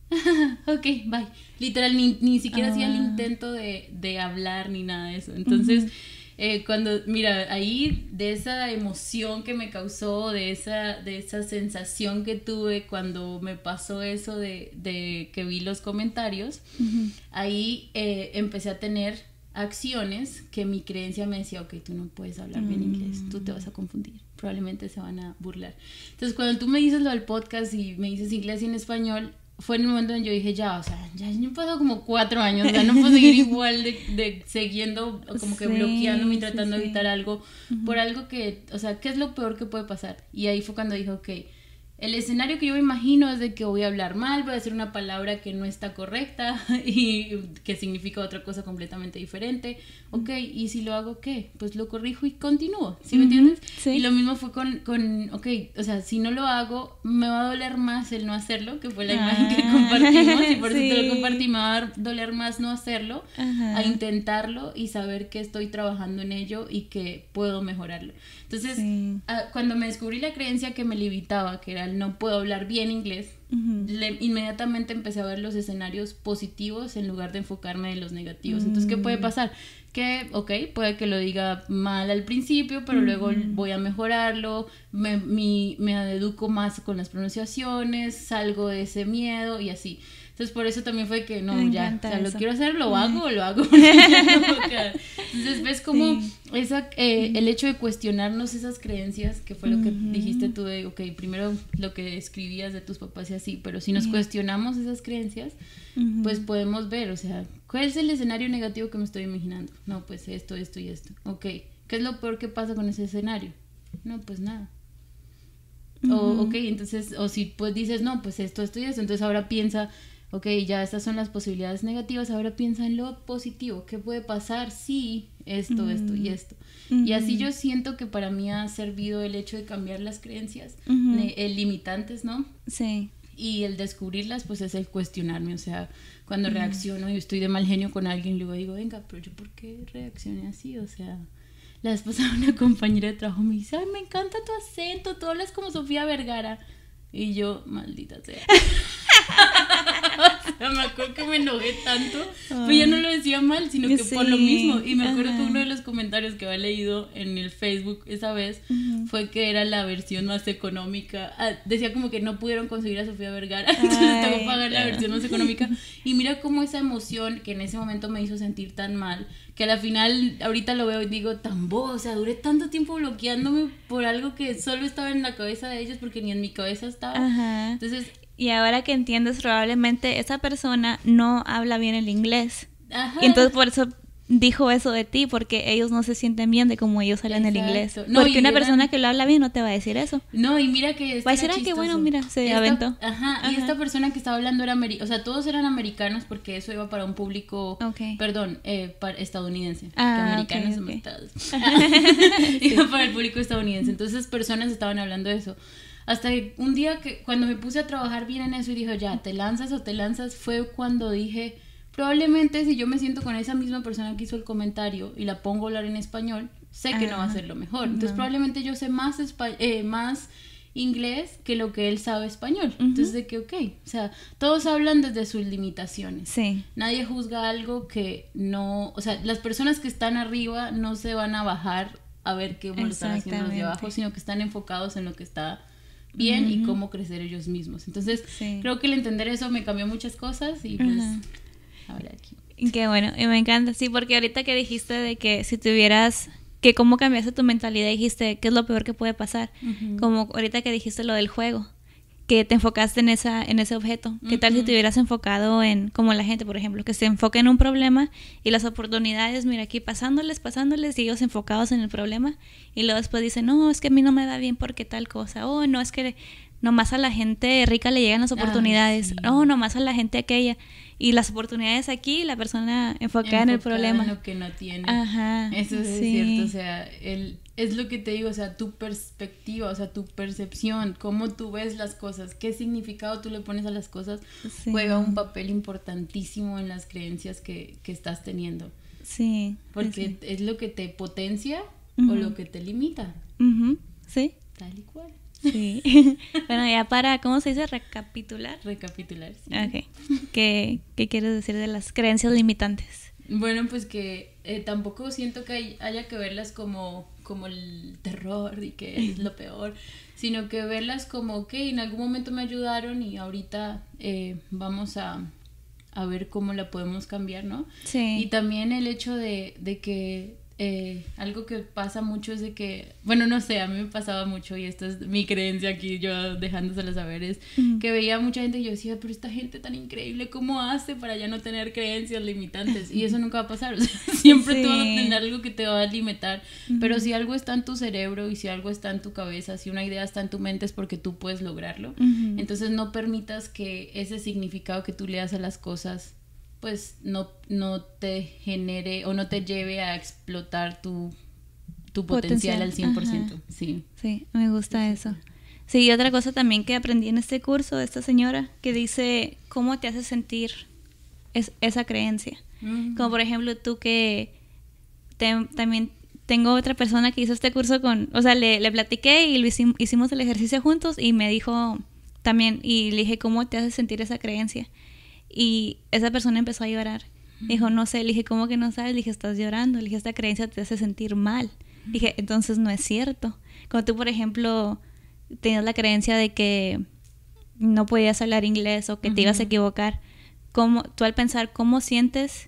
ok, bye. Literal, ni, ni siquiera ah. hacía el intento de, de hablar ni nada de eso. Entonces... Uh-huh. Eh, cuando, mira, ahí de esa emoción que me causó, de esa, de esa sensación que tuve cuando me pasó eso de, de que vi los comentarios, uh-huh. ahí eh, empecé a tener acciones que mi creencia me decía, ok, tú no puedes hablar bien uh-huh. inglés, tú te vas a confundir, probablemente se van a burlar. Entonces cuando tú me dices lo del podcast y me dices inglés y en español, fue en el momento en que yo dije, ya, o sea, ya he pasado como cuatro años, o sea, no puedo seguir igual de, de siguiendo, como que sí, bloqueándome y tratando sí, sí. de evitar algo, uh-huh. por algo que, o sea, ¿qué es lo peor que puede pasar? Y ahí fue cuando dije, ok, el escenario que yo me imagino es de que voy a hablar mal, voy a decir una palabra que no está correcta y que significa otra cosa completamente diferente. Ok, ¿y si lo hago qué? Pues lo corrijo y continúo, ¿sí me uh-huh, entiendes? Sí. Y lo mismo fue con, con, ok, o sea, si no lo hago, me va a doler más el no hacerlo, que fue la ah, imagen que compartimos, y por sí. eso te lo compartí, me va a doler más no hacerlo, uh-huh. a intentarlo y saber que estoy trabajando en ello y que puedo mejorarlo. Entonces, sí. a, cuando me descubrí la creencia que me limitaba, que era el no puedo hablar bien inglés, uh-huh. le, inmediatamente empecé a ver los escenarios positivos en lugar de enfocarme en los negativos. Uh-huh. Entonces, ¿qué puede pasar? Que, ok, puede que lo diga mal al principio, pero uh-huh. luego voy a mejorarlo, me, mi, me educo más con las pronunciaciones, salgo de ese miedo y así. Entonces por eso también fue que no, me ya, o sea, lo quiero hacer, lo hago o lo hago. Entonces ves como sí. esa, eh, el hecho de cuestionarnos esas creencias, que fue lo que uh-huh. dijiste tú de, ok, primero lo que escribías de tus papás y así, pero si nos uh-huh. cuestionamos esas creencias, uh-huh. pues podemos ver, o sea, ¿cuál es el escenario negativo que me estoy imaginando? No, pues esto, esto y esto. Ok, ¿qué es lo peor que pasa con ese escenario? No, pues nada. Uh-huh. O, ok, entonces, o si pues dices, no, pues esto, esto y esto, entonces ahora piensa... Ok, ya estas son las posibilidades negativas, ahora piensa en lo positivo, ¿qué puede pasar si esto, mm. esto y esto? Mm-hmm. Y así yo siento que para mí ha servido el hecho de cambiar las creencias, mm-hmm. el limitantes, ¿no? Sí. Y el descubrirlas, pues es el cuestionarme, o sea, cuando mm. reacciono y estoy de mal genio con alguien, luego digo, venga, pero yo ¿por qué reaccioné así? O sea, la vez pasada una compañera de trabajo me dice, ay, me encanta tu acento, tú hablas como Sofía Vergara. Y yo, maldita sea. O sea, me acuerdo que me enojé tanto, oh. pero ya no lo decía mal, sino que sí. por lo mismo. Y me acuerdo uh-huh. que uno de los comentarios que había leído en el Facebook esa vez uh-huh. fue que era la versión más económica. Ah, decía como que no pudieron conseguir a Sofía Vergara, entonces tengo que pagar la versión más económica. Y mira cómo esa emoción que en ese momento me hizo sentir tan mal, que a la final ahorita lo veo y digo, tan bobo, o sea, duré tanto tiempo bloqueándome por algo que solo estaba en la cabeza de ellos porque ni en mi cabeza estaba. Uh-huh. Entonces... Y ahora que entiendes, probablemente esa persona no habla bien el inglés. Ajá. Y entonces por eso dijo eso de ti, porque ellos no se sienten bien de cómo ellos hablan el inglés. No, porque una eran... persona que lo habla bien no te va a decir eso. No, y mira que... Va a decir, ah, qué bueno, mira, se esta, aventó. Ajá, ajá, y esta persona que estaba hablando era... Ameri- o sea, todos eran americanos porque eso iba para un público... Okay. Perdón, eh, para estadounidense. Ah, que americanos okay, okay. Iba para el público estadounidense. Entonces personas estaban hablando de eso. Hasta que un día que cuando me puse a trabajar bien en eso y dije, ya, te lanzas o te lanzas, fue cuando dije... Probablemente si yo me siento con esa misma persona que hizo el comentario y la pongo a hablar en español, sé que ah, no va a ser lo mejor. Entonces no. probablemente yo sé más, espa- eh, más inglés que lo que él sabe español. Uh-huh. Entonces de que, ok, o sea, todos hablan desde sus limitaciones. Sí. Nadie juzga algo que no... O sea, las personas que están arriba no se van a bajar a ver qué lo están haciendo los de abajo, sino que están enfocados en lo que está bien uh-huh. y cómo crecer ellos mismos. Entonces sí. creo que el entender eso me cambió muchas cosas y pues... Uh-huh. Ahora aquí. Qué bueno, y me encanta, sí, porque ahorita que dijiste de que si tuvieras, que cómo cambiaste tu mentalidad, dijiste qué es lo peor que puede pasar, uh-huh. como ahorita que dijiste lo del juego, que te enfocaste en esa en ese objeto, qué uh-huh. tal si te hubieras enfocado en, como la gente, por ejemplo, que se enfoca en un problema y las oportunidades, mira aquí pasándoles, pasándoles y ellos enfocados en el problema y luego después dicen, no, es que a mí no me va bien porque tal cosa, oh, no, es que nomás a la gente rica le llegan las oportunidades, ah, sí. oh, nomás a la gente aquella. Y las oportunidades aquí, la persona enfocada, enfocada en el problema. En lo que no tiene. Ajá. Eso es sí. cierto, o sea, el, es lo que te digo, o sea, tu perspectiva, o sea, tu percepción, cómo tú ves las cosas, qué significado tú le pones a las cosas, sí. juega un papel importantísimo en las creencias que, que estás teniendo. Sí. Porque sí. es lo que te potencia uh-huh. o lo que te limita. Uh-huh. Sí. Tal y cual. Sí. Bueno, ya para, ¿cómo se dice? Recapitular. Recapitular, sí. Ok. ¿Qué, qué quieres decir de las creencias limitantes? Bueno, pues que eh, tampoco siento que hay, haya que verlas como, como el terror y que es lo peor, sino que verlas como que en algún momento me ayudaron y ahorita eh, vamos a, a ver cómo la podemos cambiar, ¿no? Sí. Y también el hecho de, de que Eh, algo que pasa mucho es de que, bueno, no sé, a mí me pasaba mucho y esta es mi creencia aquí, yo dejándoselo saber, es uh-huh. que veía mucha gente y yo decía, pero esta gente tan increíble, ¿cómo hace para ya no tener creencias limitantes? Y eso nunca va a pasar, o sea, siempre sí. tú vas a tener algo que te va a limitar, uh-huh. pero si algo está en tu cerebro y si algo está en tu cabeza, si una idea está en tu mente es porque tú puedes lograrlo, uh-huh. entonces no permitas que ese significado que tú le das a las cosas pues no, no te genere o no te lleve a explotar tu, tu potencial, potencial al cien por ciento. Ajá. Sí. Sí, me gusta sí, eso. Sí, y otra cosa también que aprendí en este curso de esta señora que dice cómo te hace sentir es, esa creencia. Uh-huh. Como por ejemplo tú que te, también tengo otra persona que hizo este curso con, o sea, le, le platiqué y lo hicimos, hicimos el ejercicio juntos y me dijo también, y le dije cómo te hace sentir esa creencia. Y esa persona empezó a llorar. Uh-huh. Dijo, no sé, le dije, ¿cómo que no sabes? Le dije, estás llorando. Le dije, esta creencia te hace sentir mal. Uh-huh. Dije, entonces no es cierto. Cuando tú, por ejemplo, tenías la creencia de que no podías hablar inglés o que uh-huh. te ibas a equivocar, ¿cómo, tú al pensar cómo sientes,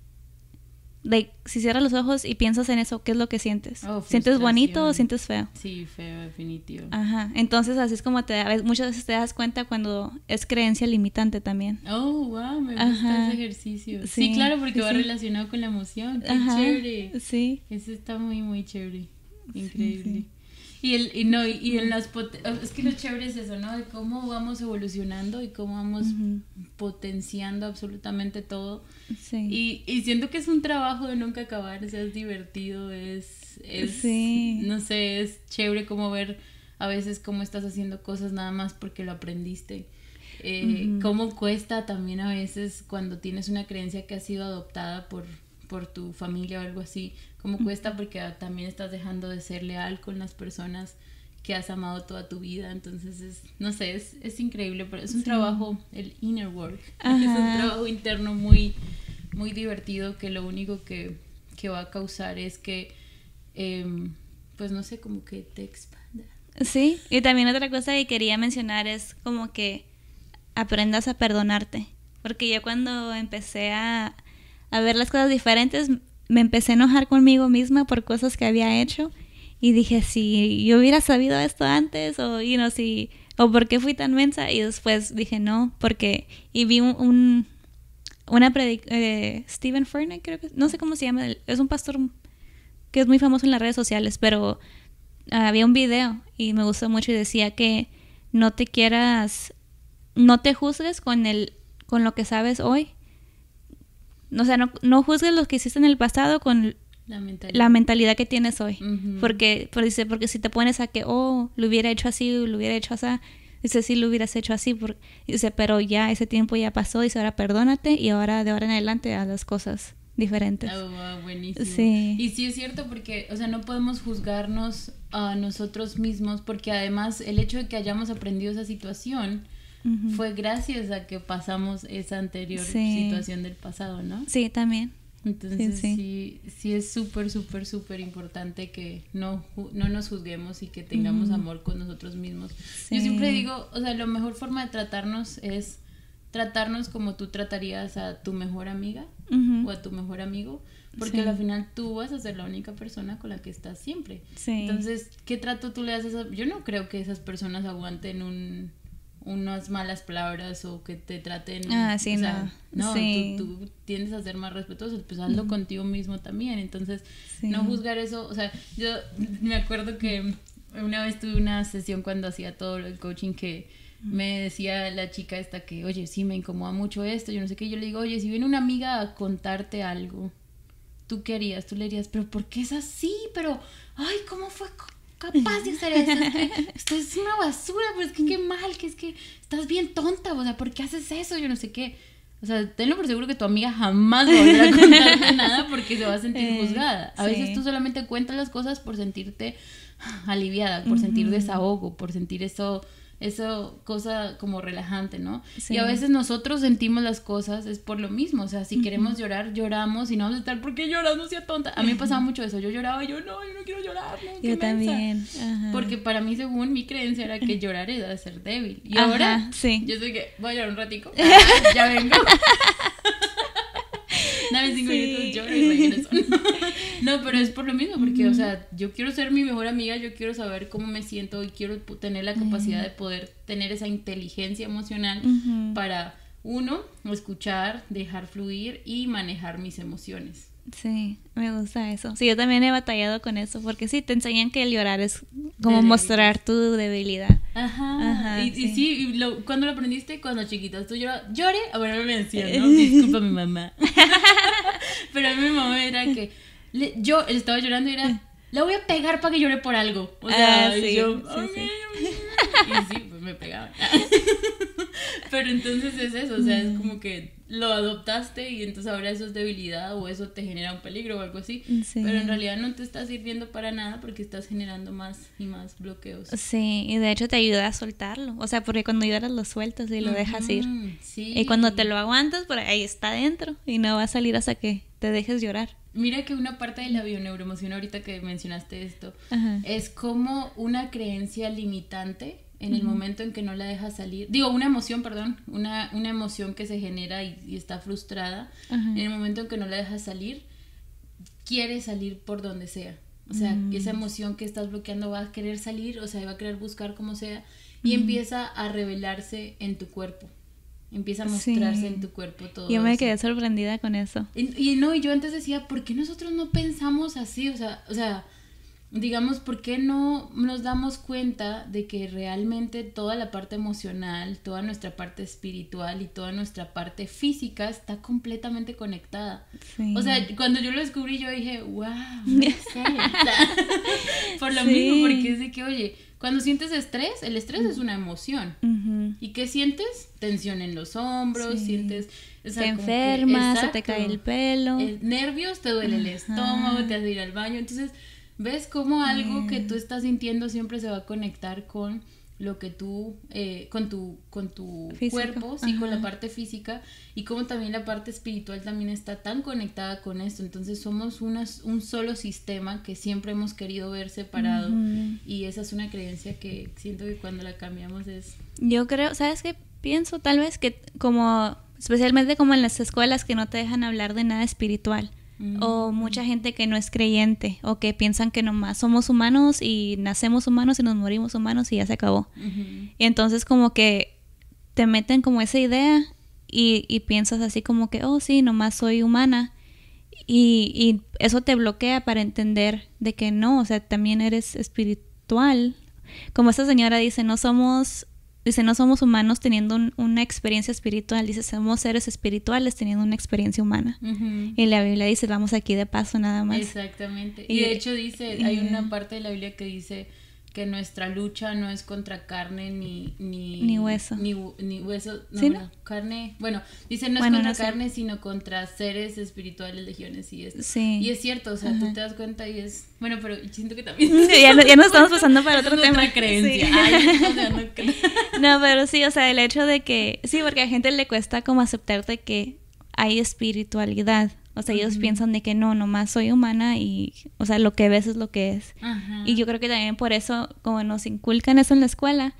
de, si cierras los ojos y piensas en eso, ¿qué es lo que sientes? Oh, ¿sientes bonito o sientes feo? Sí, feo, definitivo. Ajá, entonces así es como te, a veces, muchas veces te das cuenta cuando es creencia limitante también. Oh, wow, me gusta Ajá. ese ejercicio. Sí, sí claro, porque sí. va relacionado con la emoción. Qué Ajá. chévere. Sí. Eso está muy, muy chévere. Increíble. Sí, sí. Y, el, y, no, y, y en las pot- es que lo chévere es eso, ¿no? De cómo vamos evolucionando y cómo vamos uh-huh. potenciando absolutamente todo. Sí. Y, y siento que es un trabajo de nunca acabar, o sea, es divertido, es, es sí. no sé, es chévere como ver a veces cómo estás haciendo cosas nada más porque lo aprendiste. Eh, uh-huh. Cómo cuesta también a veces cuando tienes una creencia que ha sido adoptada por... por tu familia o algo así, como cuesta porque también estás dejando de ser leal con las personas que has amado toda tu vida, entonces es, no sé, es, es increíble, pero es un sí. trabajo, el inner work, Ajá. es un trabajo interno muy, muy divertido que lo único que, que va a causar es que, eh, pues no sé, como que te expanda. Sí, y también otra cosa que quería mencionar es como que aprendas a perdonarte, porque yo cuando empecé a a ver las cosas diferentes, me empecé a enojar conmigo misma por cosas que había hecho y dije, si yo hubiera sabido esto antes o, you know, si, o por qué fui tan mensa, y después dije no, porque, y vi un, un una predic eh, Stephen Furtick, creo que, no sé cómo se llama, es un pastor que es muy famoso en las redes sociales, pero uh, había un video y me gustó mucho y decía que no te quieras, no te juzgues con el, con lo que sabes hoy. O sea, no, no juzgues lo que hiciste en el pasado con la mentalidad, la mentalidad que tienes hoy. Uh-huh. Porque, porque, dice, porque si te pones a que, oh, lo hubiera hecho así, lo hubiera hecho así, dice, sí, lo hubieras hecho así. Porque, dice, pero ya ese tiempo ya pasó, dice, ahora perdónate y ahora de ahora en adelante haz las cosas diferentes. Oh, wow, buenísimo. Sí. Y sí es cierto porque, o sea, no podemos juzgarnos a nosotros mismos porque además el hecho de que hayamos aprendido esa situación uh-huh. fue gracias a que pasamos esa anterior sí. situación del pasado, ¿no? Sí, también. Entonces sí, sí, sí, sí es súper, súper, súper importante que no, no nos juzguemos y que tengamos uh-huh. amor con nosotros mismos. Sí. Yo siempre digo, o sea, la mejor forma de tratarnos es tratarnos como tú tratarías a tu mejor amiga uh-huh. o a tu mejor amigo, porque sí. al final tú vas a ser la única persona con la que estás siempre. Sí. Entonces, ¿qué trato tú le das a esas? Yo no creo que esas personas aguanten un... unas malas palabras o que te traten ah sí o sea, no, no sí. tú, tú tiendes a ser más respetuoso, pues hazlo uh-huh. contigo mismo también, entonces sí. no juzgar eso, o sea, yo me acuerdo que una vez tuve una sesión cuando hacía todo el coaching que uh-huh. me decía la chica esta que, oye, sí me incomoda mucho esto, yo no sé qué, yo le digo, oye, si viene una amiga a contarte algo, ¿tú qué harías? Tú le dirías, pero ¿por qué es así? Pero, ay, ¿cómo fue capaz de hacer eso? Es que esto es una basura, pues que qué mal, que es que estás bien tonta, o sea, ¿por qué haces eso? Yo no sé qué. O sea, tenlo por seguro que tu amiga jamás va a volver a contarte nada porque se va a sentir eh, juzgada. A sí. veces tú solamente cuentas las cosas por sentirte aliviada, por uh-huh. sentir desahogo, por sentir eso, eso cosa como relajante, ¿no? Sí. Y a veces nosotros sentimos las cosas es por lo mismo, o sea, si uh-huh. queremos llorar, lloramos y no vamos a estar, ¿por qué lloras? No sea tonta. A mí me pasaba mucho eso, yo lloraba y yo, no, yo no quiero llorar, no, qué yo también. Uh-huh. Porque para mí, según mi creencia, era que llorar era ser débil. Y uh-huh. ahora, sí. yo soy que, voy a llorar un ratico, ah, ya vengo. Dame cinco sí. minutos, lloro y regreso. No, pero es por lo mismo, porque, uh-huh. o sea, yo quiero ser mi mejor amiga, yo quiero saber cómo me siento y quiero tener la capacidad uh-huh. de poder tener esa inteligencia emocional uh-huh. para, uno, escuchar, dejar fluir y manejar mis emociones. Sí, me gusta eso. Sí, yo también he batallado con eso, porque sí, te enseñan que el llorar es como de mostrar tu debilidad. Ajá, Ajá y, sí. y sí, y lo, ¿cuándo lo aprendiste? Cuando chiquitas, tú llorabas, lloré, a ver, me decían, ¿no? Disculpa mi mamá. Pero a mi mamá era que, le, yo estaba llorando y era, le voy a pegar para que llore por algo. O sea, ah, sí, y yo, sí, okay, sí. Y sí, pues me pegaba. Pero entonces es eso, o sea, es como que lo adoptaste y entonces ahora eso es debilidad o eso te genera un peligro o algo así, sí. pero en realidad no te está sirviendo para nada porque estás generando más y más bloqueos. Sí, y de hecho te ayuda a soltarlo, o sea, porque cuando lloras lo sueltas y lo uh-huh, dejas ir, sí. y cuando te lo aguantas, por ahí está dentro y no va a salir hasta que te dejes llorar. Mira que una parte de la bioneuroemoción ahorita que mencionaste esto, uh-huh. es como una creencia limitante en el uh-huh. momento en que no la dejas salir, digo, una emoción, perdón, una, una emoción que se genera y, y está frustrada, uh-huh. en el momento en que no la dejas salir, quiere salir por donde sea, o sea, uh-huh. esa emoción que estás bloqueando va a querer salir, o sea, va a querer buscar como sea, y uh-huh. empieza a revelarse en tu cuerpo, empieza a mostrarse sí. en tu cuerpo todo yo me eso. Quedé sorprendida con eso. Y, y no, y yo antes decía, ¿por qué nosotros no pensamos así? O sea, o sea, digamos, ¿por qué no nos damos cuenta de que realmente toda la parte emocional, toda nuestra parte espiritual y toda nuestra parte física está completamente conectada? Sí. O sea, cuando yo lo descubrí yo dije, wow, no sé. Por lo sí. mismo, porque es de que, oye, cuando sientes estrés, el estrés uh-huh. es una emoción. Uh-huh. ¿Y qué sientes? Tensión en los hombros, sí. sientes... O sea, te enfermas, que, o te cae el pelo. Eh, nervios, te duele uh-huh. el estómago, te hace ir al baño, entonces... ¿Ves cómo algo mm. que tú estás sintiendo siempre se va a conectar con lo que tú, eh, con tu, con tu cuerpo, sí, Ajá. con la parte física, y cómo también la parte espiritual también está tan conectada con esto? Entonces somos unas, un solo sistema que siempre hemos querido ver separado, uh-huh. y esa es una creencia que siento que cuando la cambiamos es... Yo creo, ¿sabes qué? Pienso tal vez que como, especialmente como en las escuelas que no te dejan hablar de nada espiritual, Mm. o mucha gente que no es creyente o que piensan que nomás somos humanos y nacemos humanos y nos morimos humanos y ya se acabó. Uh-huh. Y entonces como que te meten como esa idea y, y piensas así como que, oh sí, nomás soy humana. Y, y eso te bloquea para entender de que no, o sea, también eres espiritual. Como esta señora dice, no somos, dice, no somos humanos teniendo un, una experiencia espiritual. Dice, somos seres espirituales teniendo una experiencia humana. Uh-huh. Y la Biblia dice, vamos aquí de paso nada más. Exactamente. Y, y de hecho dice, y, hay una parte de la Biblia que dice que nuestra lucha no es contra carne ni ni, ni hueso ni, ni hueso no, ¿Sí, bueno, no? carne bueno dice no es bueno, contra no sé. carne sino contra seres espirituales, legiones y esto. Sí. Y es cierto, o sea, uh-huh. tú te das cuenta y es bueno, pero siento que también ya, no, ya nos estamos pasando para otro tema. Otra creencia. Sí. Ay, o sea, no, no, pero sí, o sea, el hecho de que sí, porque a gente le cuesta como aceptar de que hay espiritualidad. O sea, ellos uh-huh. piensan de que no, nomás soy humana y, o sea, lo que ves es lo que es. Uh-huh. Y yo creo que también por eso, como nos inculcan eso en la escuela,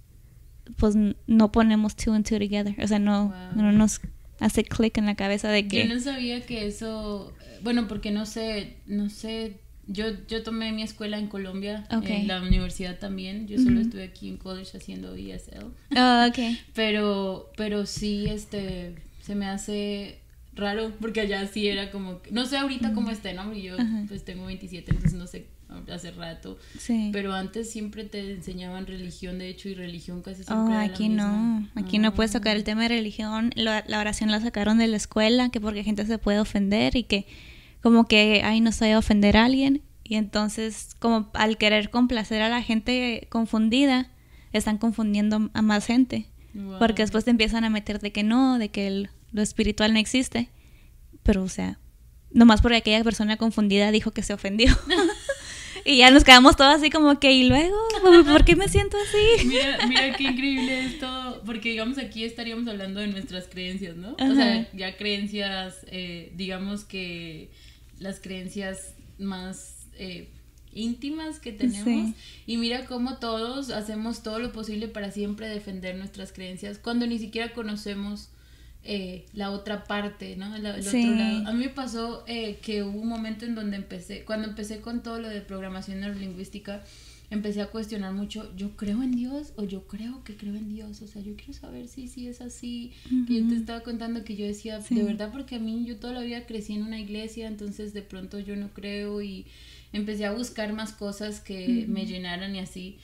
pues no ponemos two and two together. O sea, no, wow. no nos hace clic en la cabeza de que... Yo no sabía que eso... Bueno, porque no sé, no sé... Yo, yo tomé mi escuela en Colombia, okay. en la universidad también. Yo solo uh-huh. estuve aquí en college haciendo E S L. Oh, okay. Pero, pero sí, este, se me hace... raro, porque allá sí era como no sé ahorita uh-huh. cómo esté, ¿no? Y yo uh-huh. pues tengo veintisiete, entonces no sé hace rato, sí. pero antes siempre te enseñaban religión, de hecho, y religión casi siempre oh, era aquí la no, misma. aquí oh. no puedes tocar el tema de religión. La, la oración la sacaron de la escuela, que porque gente se puede ofender y que como que, ay, no se vaya a ofender a alguien, y entonces como al querer complacer a la gente confundida, están confundiendo a más gente, wow. porque después te empiezan a meter de que no, de que el lo espiritual no existe, pero o sea, nomás porque aquella persona confundida dijo que se ofendió. Y ya nos quedamos todos así como que, ¿y luego? ¿Por qué me siento así? Mira, mira qué increíble esto, porque digamos aquí estaríamos hablando de nuestras creencias, ¿no? Ajá. O sea, ya creencias, eh, digamos que las creencias más... Eh, íntimas que tenemos, sí. y mira cómo todos hacemos todo lo posible para siempre defender nuestras creencias, cuando ni siquiera conocemos Eh, la otra parte, ¿no? El, el sí. otro lado. A mí me pasó eh, que hubo un momento en donde empecé, cuando empecé con todo lo de programación neurolingüística, empecé a cuestionar mucho, ¿yo creo en Dios o yo creo que creo en Dios? O sea, yo quiero saber si sí si es así. Uh-huh. Que yo te estaba contando que yo decía, sí. de verdad, porque a mí yo toda la vida crecí en una iglesia, entonces de pronto yo no creo, y empecé a buscar más cosas que uh-huh. me llenaran y así.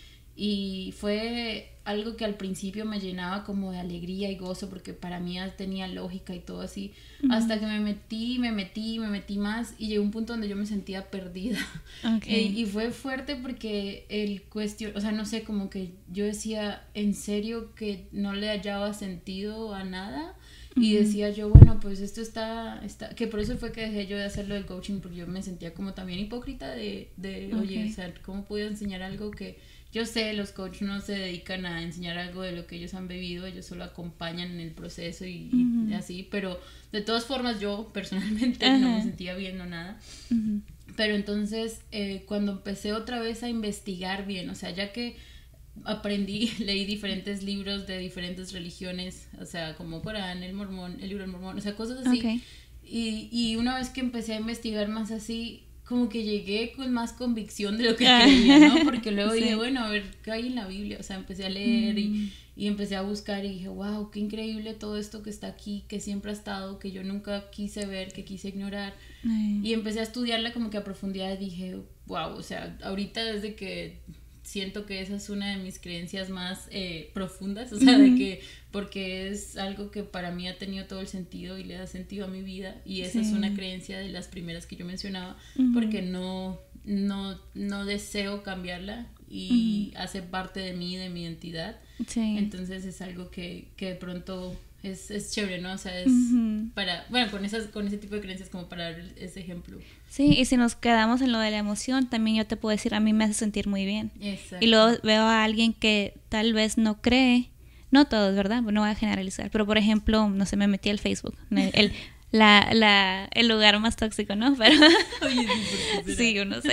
Y fue algo que al principio me llenaba como de alegría y gozo, porque para mí tenía lógica y todo así, uh-huh. hasta que me metí, me metí, me metí más, y llegó un punto donde yo me sentía perdida. Okay. eh, y fue fuerte porque el cuestión, o sea, no sé, como que yo decía, ¿en serio que no le hallaba sentido a nada? Uh-huh. Y decía yo, bueno, pues esto está, está, que por eso fue que dejé yo de hacerlo del coaching, porque yo me sentía como también hipócrita de, de okay. oye, o sea, ¿cómo puedo enseñar algo que... Yo sé, los coaches no se dedican a enseñar algo de lo que ellos han vivido, ellos solo acompañan en el proceso y, uh-huh. y así, pero de todas formas yo personalmente uh-huh. no me sentía bien o nada. Uh-huh. Pero entonces eh, cuando empecé otra vez a investigar bien, o sea, ya que aprendí, leí diferentes libros de diferentes religiones, o sea, como Corán, el Mormón, el libro del Mormón, o sea, cosas así. Okay. Y, y una vez que empecé a investigar más así, como que llegué con más convicción de lo que creía, ¿no? Porque luego sí. dije, bueno, a ver, ¿qué hay en la Biblia? O sea, empecé a leer mm. y, y empecé a buscar y dije, wow, qué increíble todo esto que está aquí, que siempre ha estado, que yo nunca quise ver, que quise ignorar. Mm. Y empecé a estudiarla como que a profundidad y dije, wow, o sea, ahorita desde que siento que esa es una de mis creencias más eh, profundas, o sea, mm-hmm. de que, porque es algo que para mí ha tenido todo el sentido y le da sentido a mi vida, y esa sí. es una creencia de las primeras que yo mencionaba, mm-hmm. porque no, no, no deseo cambiarla y mm-hmm. hace parte de mí, de mi identidad, sí. entonces es algo que, que de pronto es, es chévere, ¿no? O sea, es uh-huh. para, bueno, con esas, con ese tipo de creencias como para dar ese ejemplo. Sí, y si nos quedamos en lo de la emoción, también yo te puedo decir, a mí me hace sentir muy bien. Exacto. Y luego veo a alguien que tal vez no cree, no todos, ¿verdad? No voy a generalizar, pero por ejemplo, no sé, me metí al Facebook, el, el la, la, el lugar más tóxico, ¿no? Pero oye, sí, ¿por qué será? Sí, yo no sé.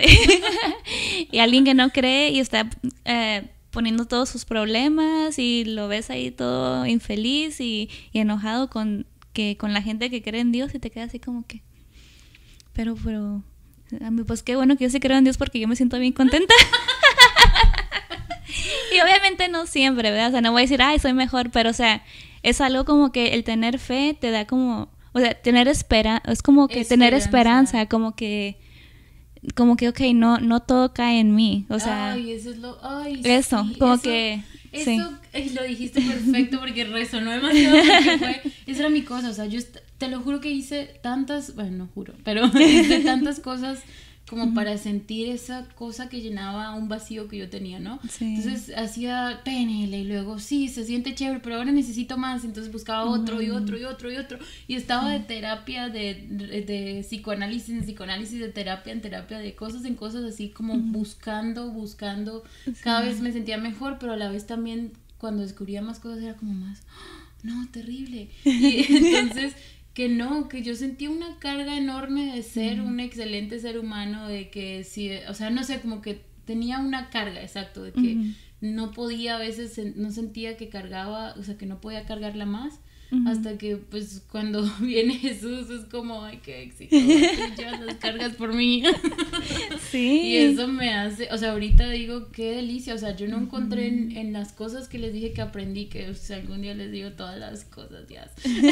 Y alguien que no cree y está eh, poniendo todos sus problemas y lo ves ahí todo infeliz y, y enojado con que con la gente que cree en Dios, y te quedas así como que pero, pero a mí, pues qué bueno que yo sí creo en Dios porque yo me siento bien contenta. Y obviamente no siempre, ¿verdad? O sea, no voy a decir, ay, soy mejor, pero o sea, es algo como que el tener fe te da como, o sea, tener esperanza, es como que esperanza. tener esperanza, como que, como que, ok, no, no todo cae en mí, o sea. Ay, eso es lo, ay, eso, sí, como eso, que, eso, sí. eh, lo dijiste perfecto porque resonó demasiado, porque fue, esa era mi cosa, o sea, yo te lo juro que hice tantas, bueno, no juro, pero hice tantas cosas como para sentir esa cosa que llenaba un vacío que yo tenía, ¿no? Sí. Entonces hacía P N L y luego sí, se siente chévere, pero ahora necesito más, entonces buscaba otro y otro y otro y otro y estaba de terapia, de, de, de psicoanálisis en psicoanálisis, de terapia en terapia, de cosas en cosas así como uh-huh. buscando, buscando, sí. Cada vez me sentía mejor, pero a la vez también cuando descubría más cosas era como más, ¡oh, no, terrible! Y entonces... que no, que yo sentía una carga enorme de ser mm. un excelente ser humano, de que sí, o sea, no sé, como que tenía una carga, exacto, de que mm. no podía, a veces no sentía que cargaba, o sea, que no podía cargarla más, mm. hasta que pues cuando viene Jesús es como, ay, qué éxito, ya las cargas por mí. Sí. Y eso me hace, o sea, ahorita digo, qué delicia, o sea, yo no encontré en, en las cosas que les dije que aprendí, que o sea, algún día les digo todas las cosas, ya.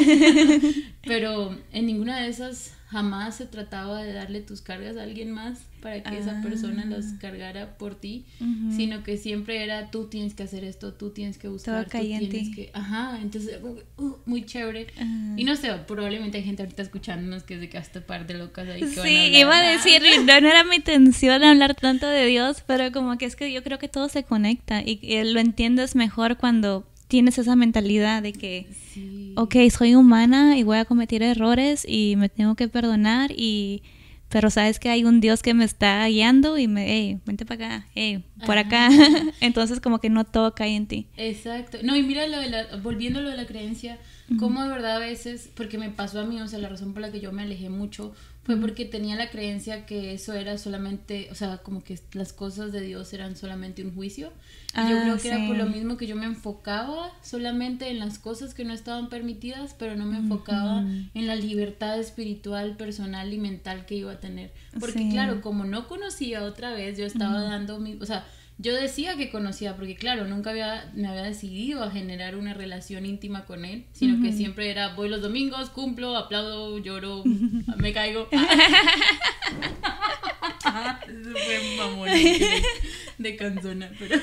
Pero en ninguna de esas jamás se trataba de darle tus cargas a alguien más para que ah. esa persona las cargara por ti, uh-huh. sino que siempre era tú tienes que hacer esto, tú tienes que buscar, tú tienes que, ajá, entonces uh, muy chévere. Uh-huh. Y no sé, probablemente hay gente ahorita escuchándonos que se queda par de locas ahí que sí, van a hablar. iba a decir, no, no era mi intención hablar tanto de Dios, pero como que es que yo creo que todo se conecta y, y lo entiendes mejor cuando tienes esa mentalidad de que sí. ok, soy humana y voy a cometer errores y me tengo que perdonar y pero sabes que hay un Dios que me está guiando y me, hey, vente para acá, hey, por Ajá. acá. Entonces como que no todo cae en ti. Exacto. No, y mira lo de la, volviendo a lo de la creencia, uh-huh. como de verdad a veces, porque me pasó a mí, o sea, la razón por la que yo me alejé mucho fue porque tenía la creencia que eso era solamente, o sea, como que las cosas de Dios eran solamente un juicio. Y ah, yo creo que sí. era por lo mismo que yo me enfocaba solamente en las cosas que no estaban permitidas, pero no me enfocaba uh-huh. en la libertad espiritual, personal y mental que iba a tener. Porque sí. claro, como no conocía otra vez, yo estaba uh-huh. dando mi, o sea, yo decía que conocía, porque claro, nunca había, me había decidido a generar una relación íntima con él, sino uh-huh. que siempre era, voy los domingos, cumplo, aplaudo, lloro, me caigo. Eso fue mamón de, de canzona, pero...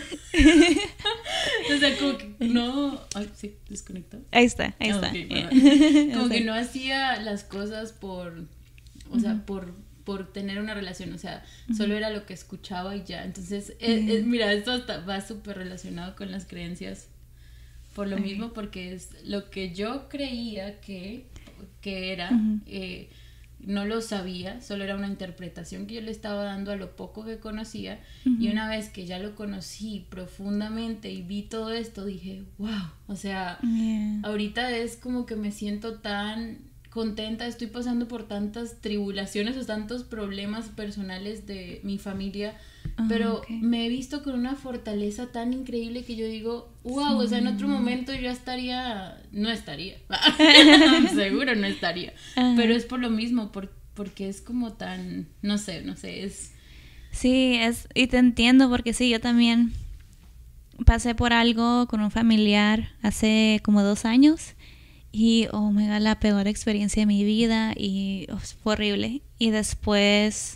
o sea, como que no... Ay, sí, desconectó. Ahí está, ahí está. Okay, como que no hacía las cosas por... O sea, uh-huh. por... por tener una relación, o sea, uh-huh. solo era lo que escuchaba y ya. Entonces, uh-huh. eh, eh, mira, esto hasta va súper relacionado con las creencias por lo uh-huh. mismo, porque es lo que yo creía que, que era, uh-huh. eh, no lo sabía, solo era una interpretación que yo le estaba dando a lo poco que conocía, uh-huh. y una vez que ya lo conocí profundamente y vi todo esto, dije, wow, o sea, yeah. ahorita es como que me siento tan... contenta, estoy pasando por tantas tribulaciones o tantos problemas personales de mi familia, oh, pero okay. me he visto con una fortaleza tan increíble que yo digo, wow, sí. o sea, en otro momento yo estaría, no estaría, seguro no estaría, uh-huh. pero es por lo mismo, por, porque es como tan, no sé, no sé, es... Sí, es, y te entiendo porque sí, yo también pasé por algo con un familiar hace como dos años. Y, oh my God, la peor experiencia de mi vida y oh, fue horrible. Y después,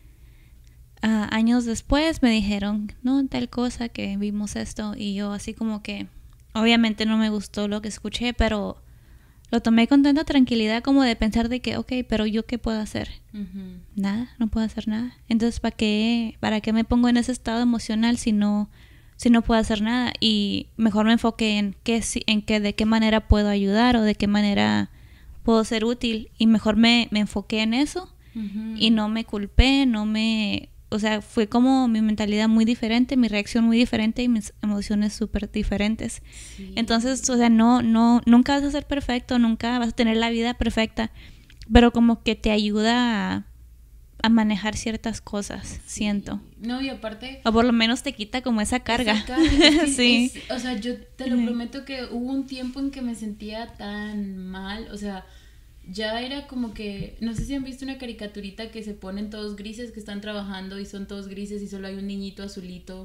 uh, años después me dijeron, no, tal cosa, que vimos esto. Y yo así como que, obviamente no me gustó lo que escuché, pero lo tomé con tanta tranquilidad como de pensar de que, ok, pero ¿yo qué puedo hacer? Uh-huh. Nada, no puedo hacer nada. Entonces, ¿para qué, para qué me pongo en ese estado emocional si no... si no puedo hacer nada? Y mejor me enfoqué en qué, en qué, de qué manera puedo ayudar o de qué manera puedo ser útil, y mejor me, me enfoqué en eso uh-huh. y no me culpé, no me, o sea, fue como mi mentalidad muy diferente, mi reacción muy diferente y mis emociones súper diferentes. Sí. Entonces, o sea, no, no, nunca vas a ser perfecto, nunca vas a tener la vida perfecta, pero como que te ayuda a a manejar ciertas cosas, sí. siento. No, y aparte... O por lo menos te quita como esa carga. Esa carga es que sí. Es, o sea, yo te lo prometo que hubo un tiempo en que me sentía tan mal, o sea, ya era como que... No sé si han visto una caricaturita que se ponen todos grises, que están trabajando y son todos grises y solo hay un niñito azulito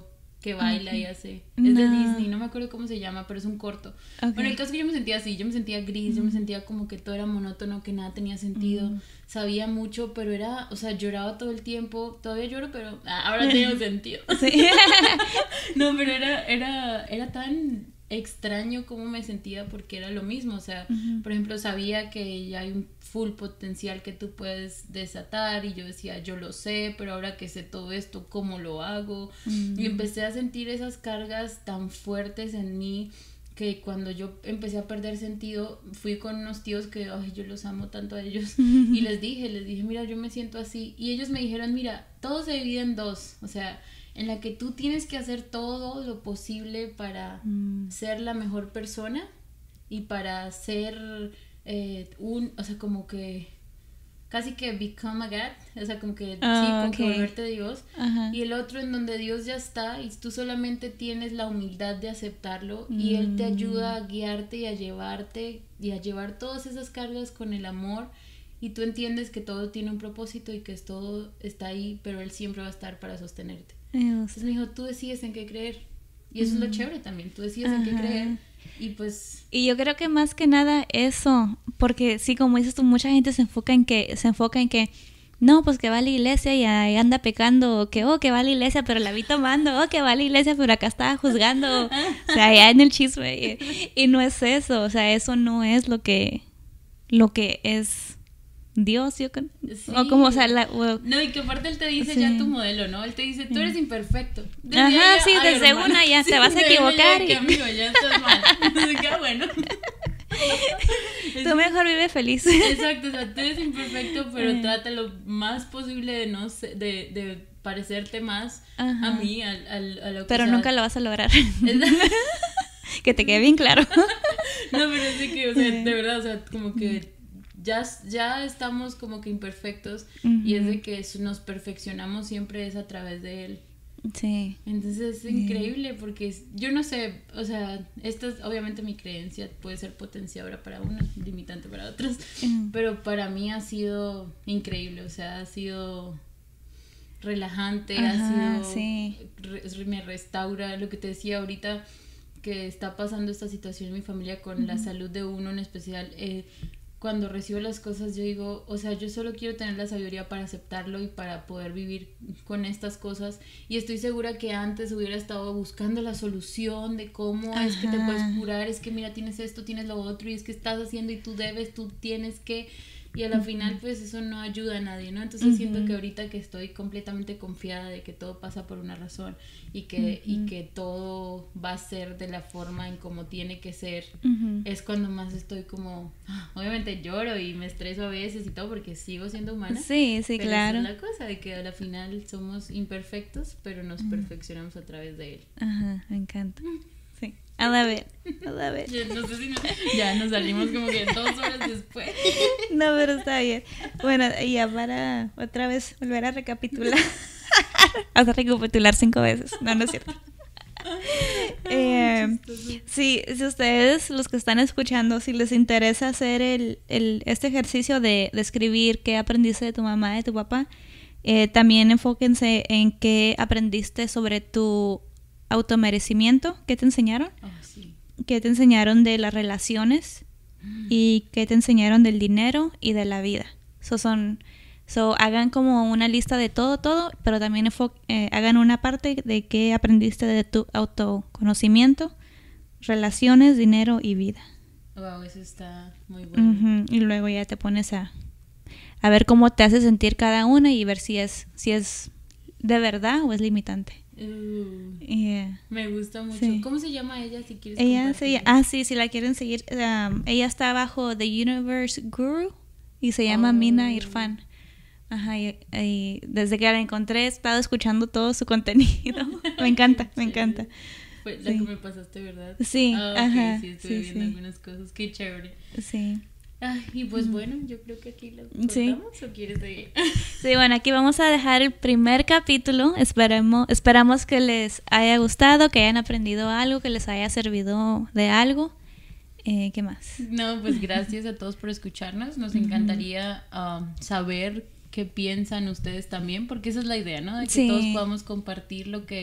que baila okay. y hace. Es no. de Disney, no me acuerdo cómo se llama, pero es un corto. Okay. Bueno, el caso es que yo me sentía así, yo me sentía gris, mm. yo me sentía como que todo era monótono, que nada tenía sentido. Mm. Sabía mucho, pero era, o sea, lloraba todo el tiempo. Todavía lloro, pero ah, ahora tiene sentido. Sí. No, pero era, era, era tan extraño cómo me sentía porque era lo mismo, o sea, uh-huh. por ejemplo, sabía que ya hay un full potencial que tú puedes desatar y yo decía, yo lo sé, pero ahora que sé todo esto, ¿cómo lo hago? Uh-huh. Y empecé a sentir esas cargas tan fuertes en mí que cuando yo empecé a perder sentido, fui con unos tíos que, ay, yo los amo tanto a ellos, uh-huh. y les dije, les dije, mira, yo me siento así, y ellos me dijeron, mira, todo se divide en dos, o sea, en la que tú tienes que hacer todo lo posible para mm. ser la mejor persona y para ser eh, un, o sea, como que casi que become a God, o sea, como que, oh, sí, como okay. que volverte Dios, uh-huh. y el otro en donde Dios ya está y tú solamente tienes la humildad de aceptarlo mm. y Él te ayuda a guiarte y a llevarte y a llevar todas esas cargas con el amor. Y tú entiendes que todo tiene un propósito y que todo está ahí, pero Él siempre va a estar para sostenerte. Entonces me dijo, tú decides en qué creer. Y eso mm. es lo chévere también, tú decides Ajá. en qué creer. Y pues... Y yo creo que más que nada eso, porque sí, como dices tú, mucha gente se enfoca en que, se enfoca en que, no, pues que va a la iglesia y ahí anda pecando, o que, oh, que va a la iglesia, pero la vi tomando, oh, que va a la iglesia, pero acá estaba juzgando, o sea, allá en el chisme. Y, y no es eso, o sea, eso no es lo que, lo que es... Dios, yo con... sí. o como, o sea, la, o... no, y que aparte Él te dice sí. ya tu modelo, ¿no? Él te dice, tú eres imperfecto. Desde Ajá, ya, sí, ay, desde hermana, una ya sí, te vas a equivocar. Ya, y... que amigo, ya estás mal. Entonces, qué bueno. Tú mejor vive feliz. Exacto, o sea, tú eres imperfecto, pero eh. trata lo más posible de no sé, de, de parecerte más Ajá. a mí, a, a, a lo que Pero sea. Nunca lo vas a lograr. Que te quede bien claro. No, pero sí que, o sea, de verdad, o sea, como que Ya, ya estamos como que imperfectos uh-huh. y es de que nos perfeccionamos siempre es a través de Él. Sí. Entonces es sí. increíble porque yo no sé, o sea, esta es obviamente mi creencia, puede ser potenciadora para unos, limitante para otros, uh-huh. pero para mí ha sido increíble, o sea, ha sido relajante, Ajá, ha sido, sí. re, me restaura, lo que te decía ahorita, que está pasando esta situación en mi familia con uh-huh. la salud de uno en especial, eh, cuando recibo las cosas yo digo, o sea, yo solo quiero tener la sabiduría para aceptarlo y para poder vivir con estas cosas, y estoy segura que antes hubiera estado buscando la solución de cómo Ajá. es que te puedes curar, es que mira, tienes esto, tienes lo otro, y es que estás haciendo y tú debes, tú tienes que, y a la uh-huh. final pues eso no ayuda a nadie, ¿no? Entonces uh-huh. siento que ahorita que estoy completamente confiada de que todo pasa por una razón y que, uh-huh. y que todo va a ser de la forma en como tiene que ser, uh-huh. es cuando más estoy como, obviamente lloro y me estreso a veces y todo porque sigo siendo humana. Sí, sí, pero claro. Esa es la cosa, de que a la final somos imperfectos, pero nos uh-huh. perfeccionamos a través de Él. Ajá, me encanta. Sí. A la vez, a la vez. Ya, no sé si no, ya nos salimos como que dos horas después. No, pero está bien. Bueno, y ya para otra vez volver a recapitular. Vas a recapitular cinco veces. No, no es cierto. eh, sí, si ustedes, los que están escuchando, si les interesa hacer el, el este ejercicio de, de escribir qué aprendiste de tu mamá, de tu papá, eh, también enfóquense en qué aprendiste sobre tu automerecimiento. ¿Qué te enseñaron? Oh, sí. ¿Qué te enseñaron de las relaciones? Mm. ¿Y qué te enseñaron del dinero y de la vida? So, son, so, hagan como una lista de todo, todo, pero también enfo- eh, hagan una parte de qué aprendiste de tu autoconocimiento, relaciones, dinero y vida. Wow, eso está muy bueno. Uh-huh. Y luego ya te pones a, a ver cómo te hace sentir cada una y ver si es, si es de verdad o es limitante. Uh, yeah. Me gusta mucho. Sí. ¿Cómo se llama ella si quieres ella se, Ah, sí, si la quieren seguir. Um, ella está bajo The Universe Guru y se llama oh. Mina Irfan. Ajá, y, y desde que la encontré he estado escuchando todo su contenido. Me encanta, me encanta. Fue la sí. que me pasaste, ¿verdad? Sí, ah, okay, ajá. Sí, estoy sí, viendo sí. algunas cosas. Qué chévere. Sí. Ay, y pues bueno, yo creo que aquí lo cortamos. ¿Sí? ¿O quieres seguir? Sí, bueno, aquí vamos a dejar el primer capítulo. Esperemos, esperamos que les haya gustado, que hayan aprendido algo, que les haya servido de algo. Eh, ¿Qué más? No, pues gracias a todos por escucharnos. Nos encantaría um, saber qué piensan ustedes también, porque esa es la idea, ¿no? De que sí. todos podamos compartir lo que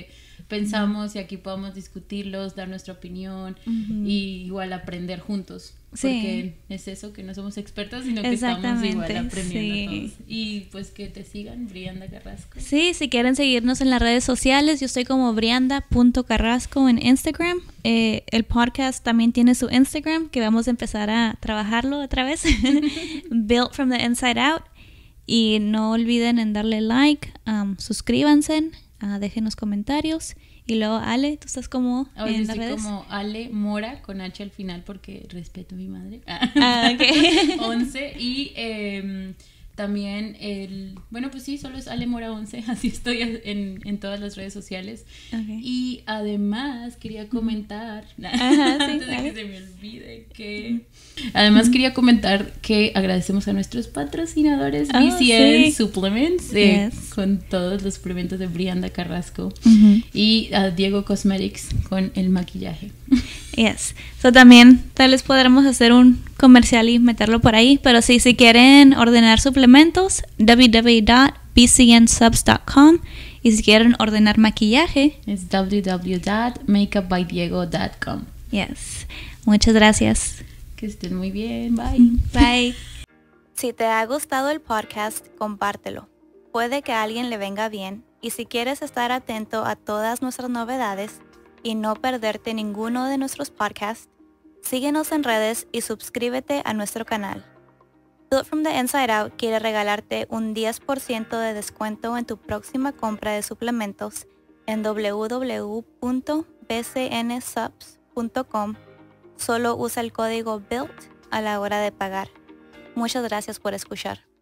pensamos, y aquí podamos discutirlos, dar nuestra opinión uh-huh. y igual aprender juntos. Sí. Porque es eso, que no somos expertos, sino que estamos igual aprendiendo sí. todos. Y pues que te sigan, Brianda Carrasco. Sí, si quieren seguirnos en las redes sociales, yo estoy como brianda punto carrasco en Instagram. Eh, el podcast también tiene su Instagram, que vamos a empezar a trabajarlo otra vez. Built from the Inside Out. Y no olviden en darle like, um, suscríbanse, uh, déjenos comentarios. Y luego, Ale, ¿tú estás como oh, en yo las estoy redes? como Ale Mora, con H al final, porque respeto a mi madre. Ah, ok. once. Y eh, también el... Bueno, pues sí, solo es Ale Mora once. Así estoy en, en todas las redes sociales. Okay. Y además quería comentar... Ajá, sí, antes de que se me olvide que... Además quería comentar que agradecemos a nuestros patrocinadores oh, B C N sí. Supplements eh, yes. con todos los suplementos de Brianda Carrasco uh-huh. y a Diego Cosmetics con el maquillaje. Yes. So también tal vez podremos hacer un comercial y meterlo por ahí, pero sí, si quieren ordenar suplementos, w w w punto b c n subs punto com, y si quieren ordenar maquillaje, es w w w punto makeup by diego punto com. Yes. Muchas gracias. Que estén muy bien. Bye. Bye. Si te ha gustado el podcast, compártelo. Puede que a alguien le venga bien. Y si quieres estar atento a todas nuestras novedades y no perderte ninguno de nuestros podcasts, síguenos en redes y suscríbete a nuestro canal. Built from the Inside Out quiere regalarte un diez por ciento de descuento en tu próxima compra de suplementos en w w w punto b c n subs punto com. Solo usa el código BUILT a la hora de pagar. Muchas gracias por escuchar.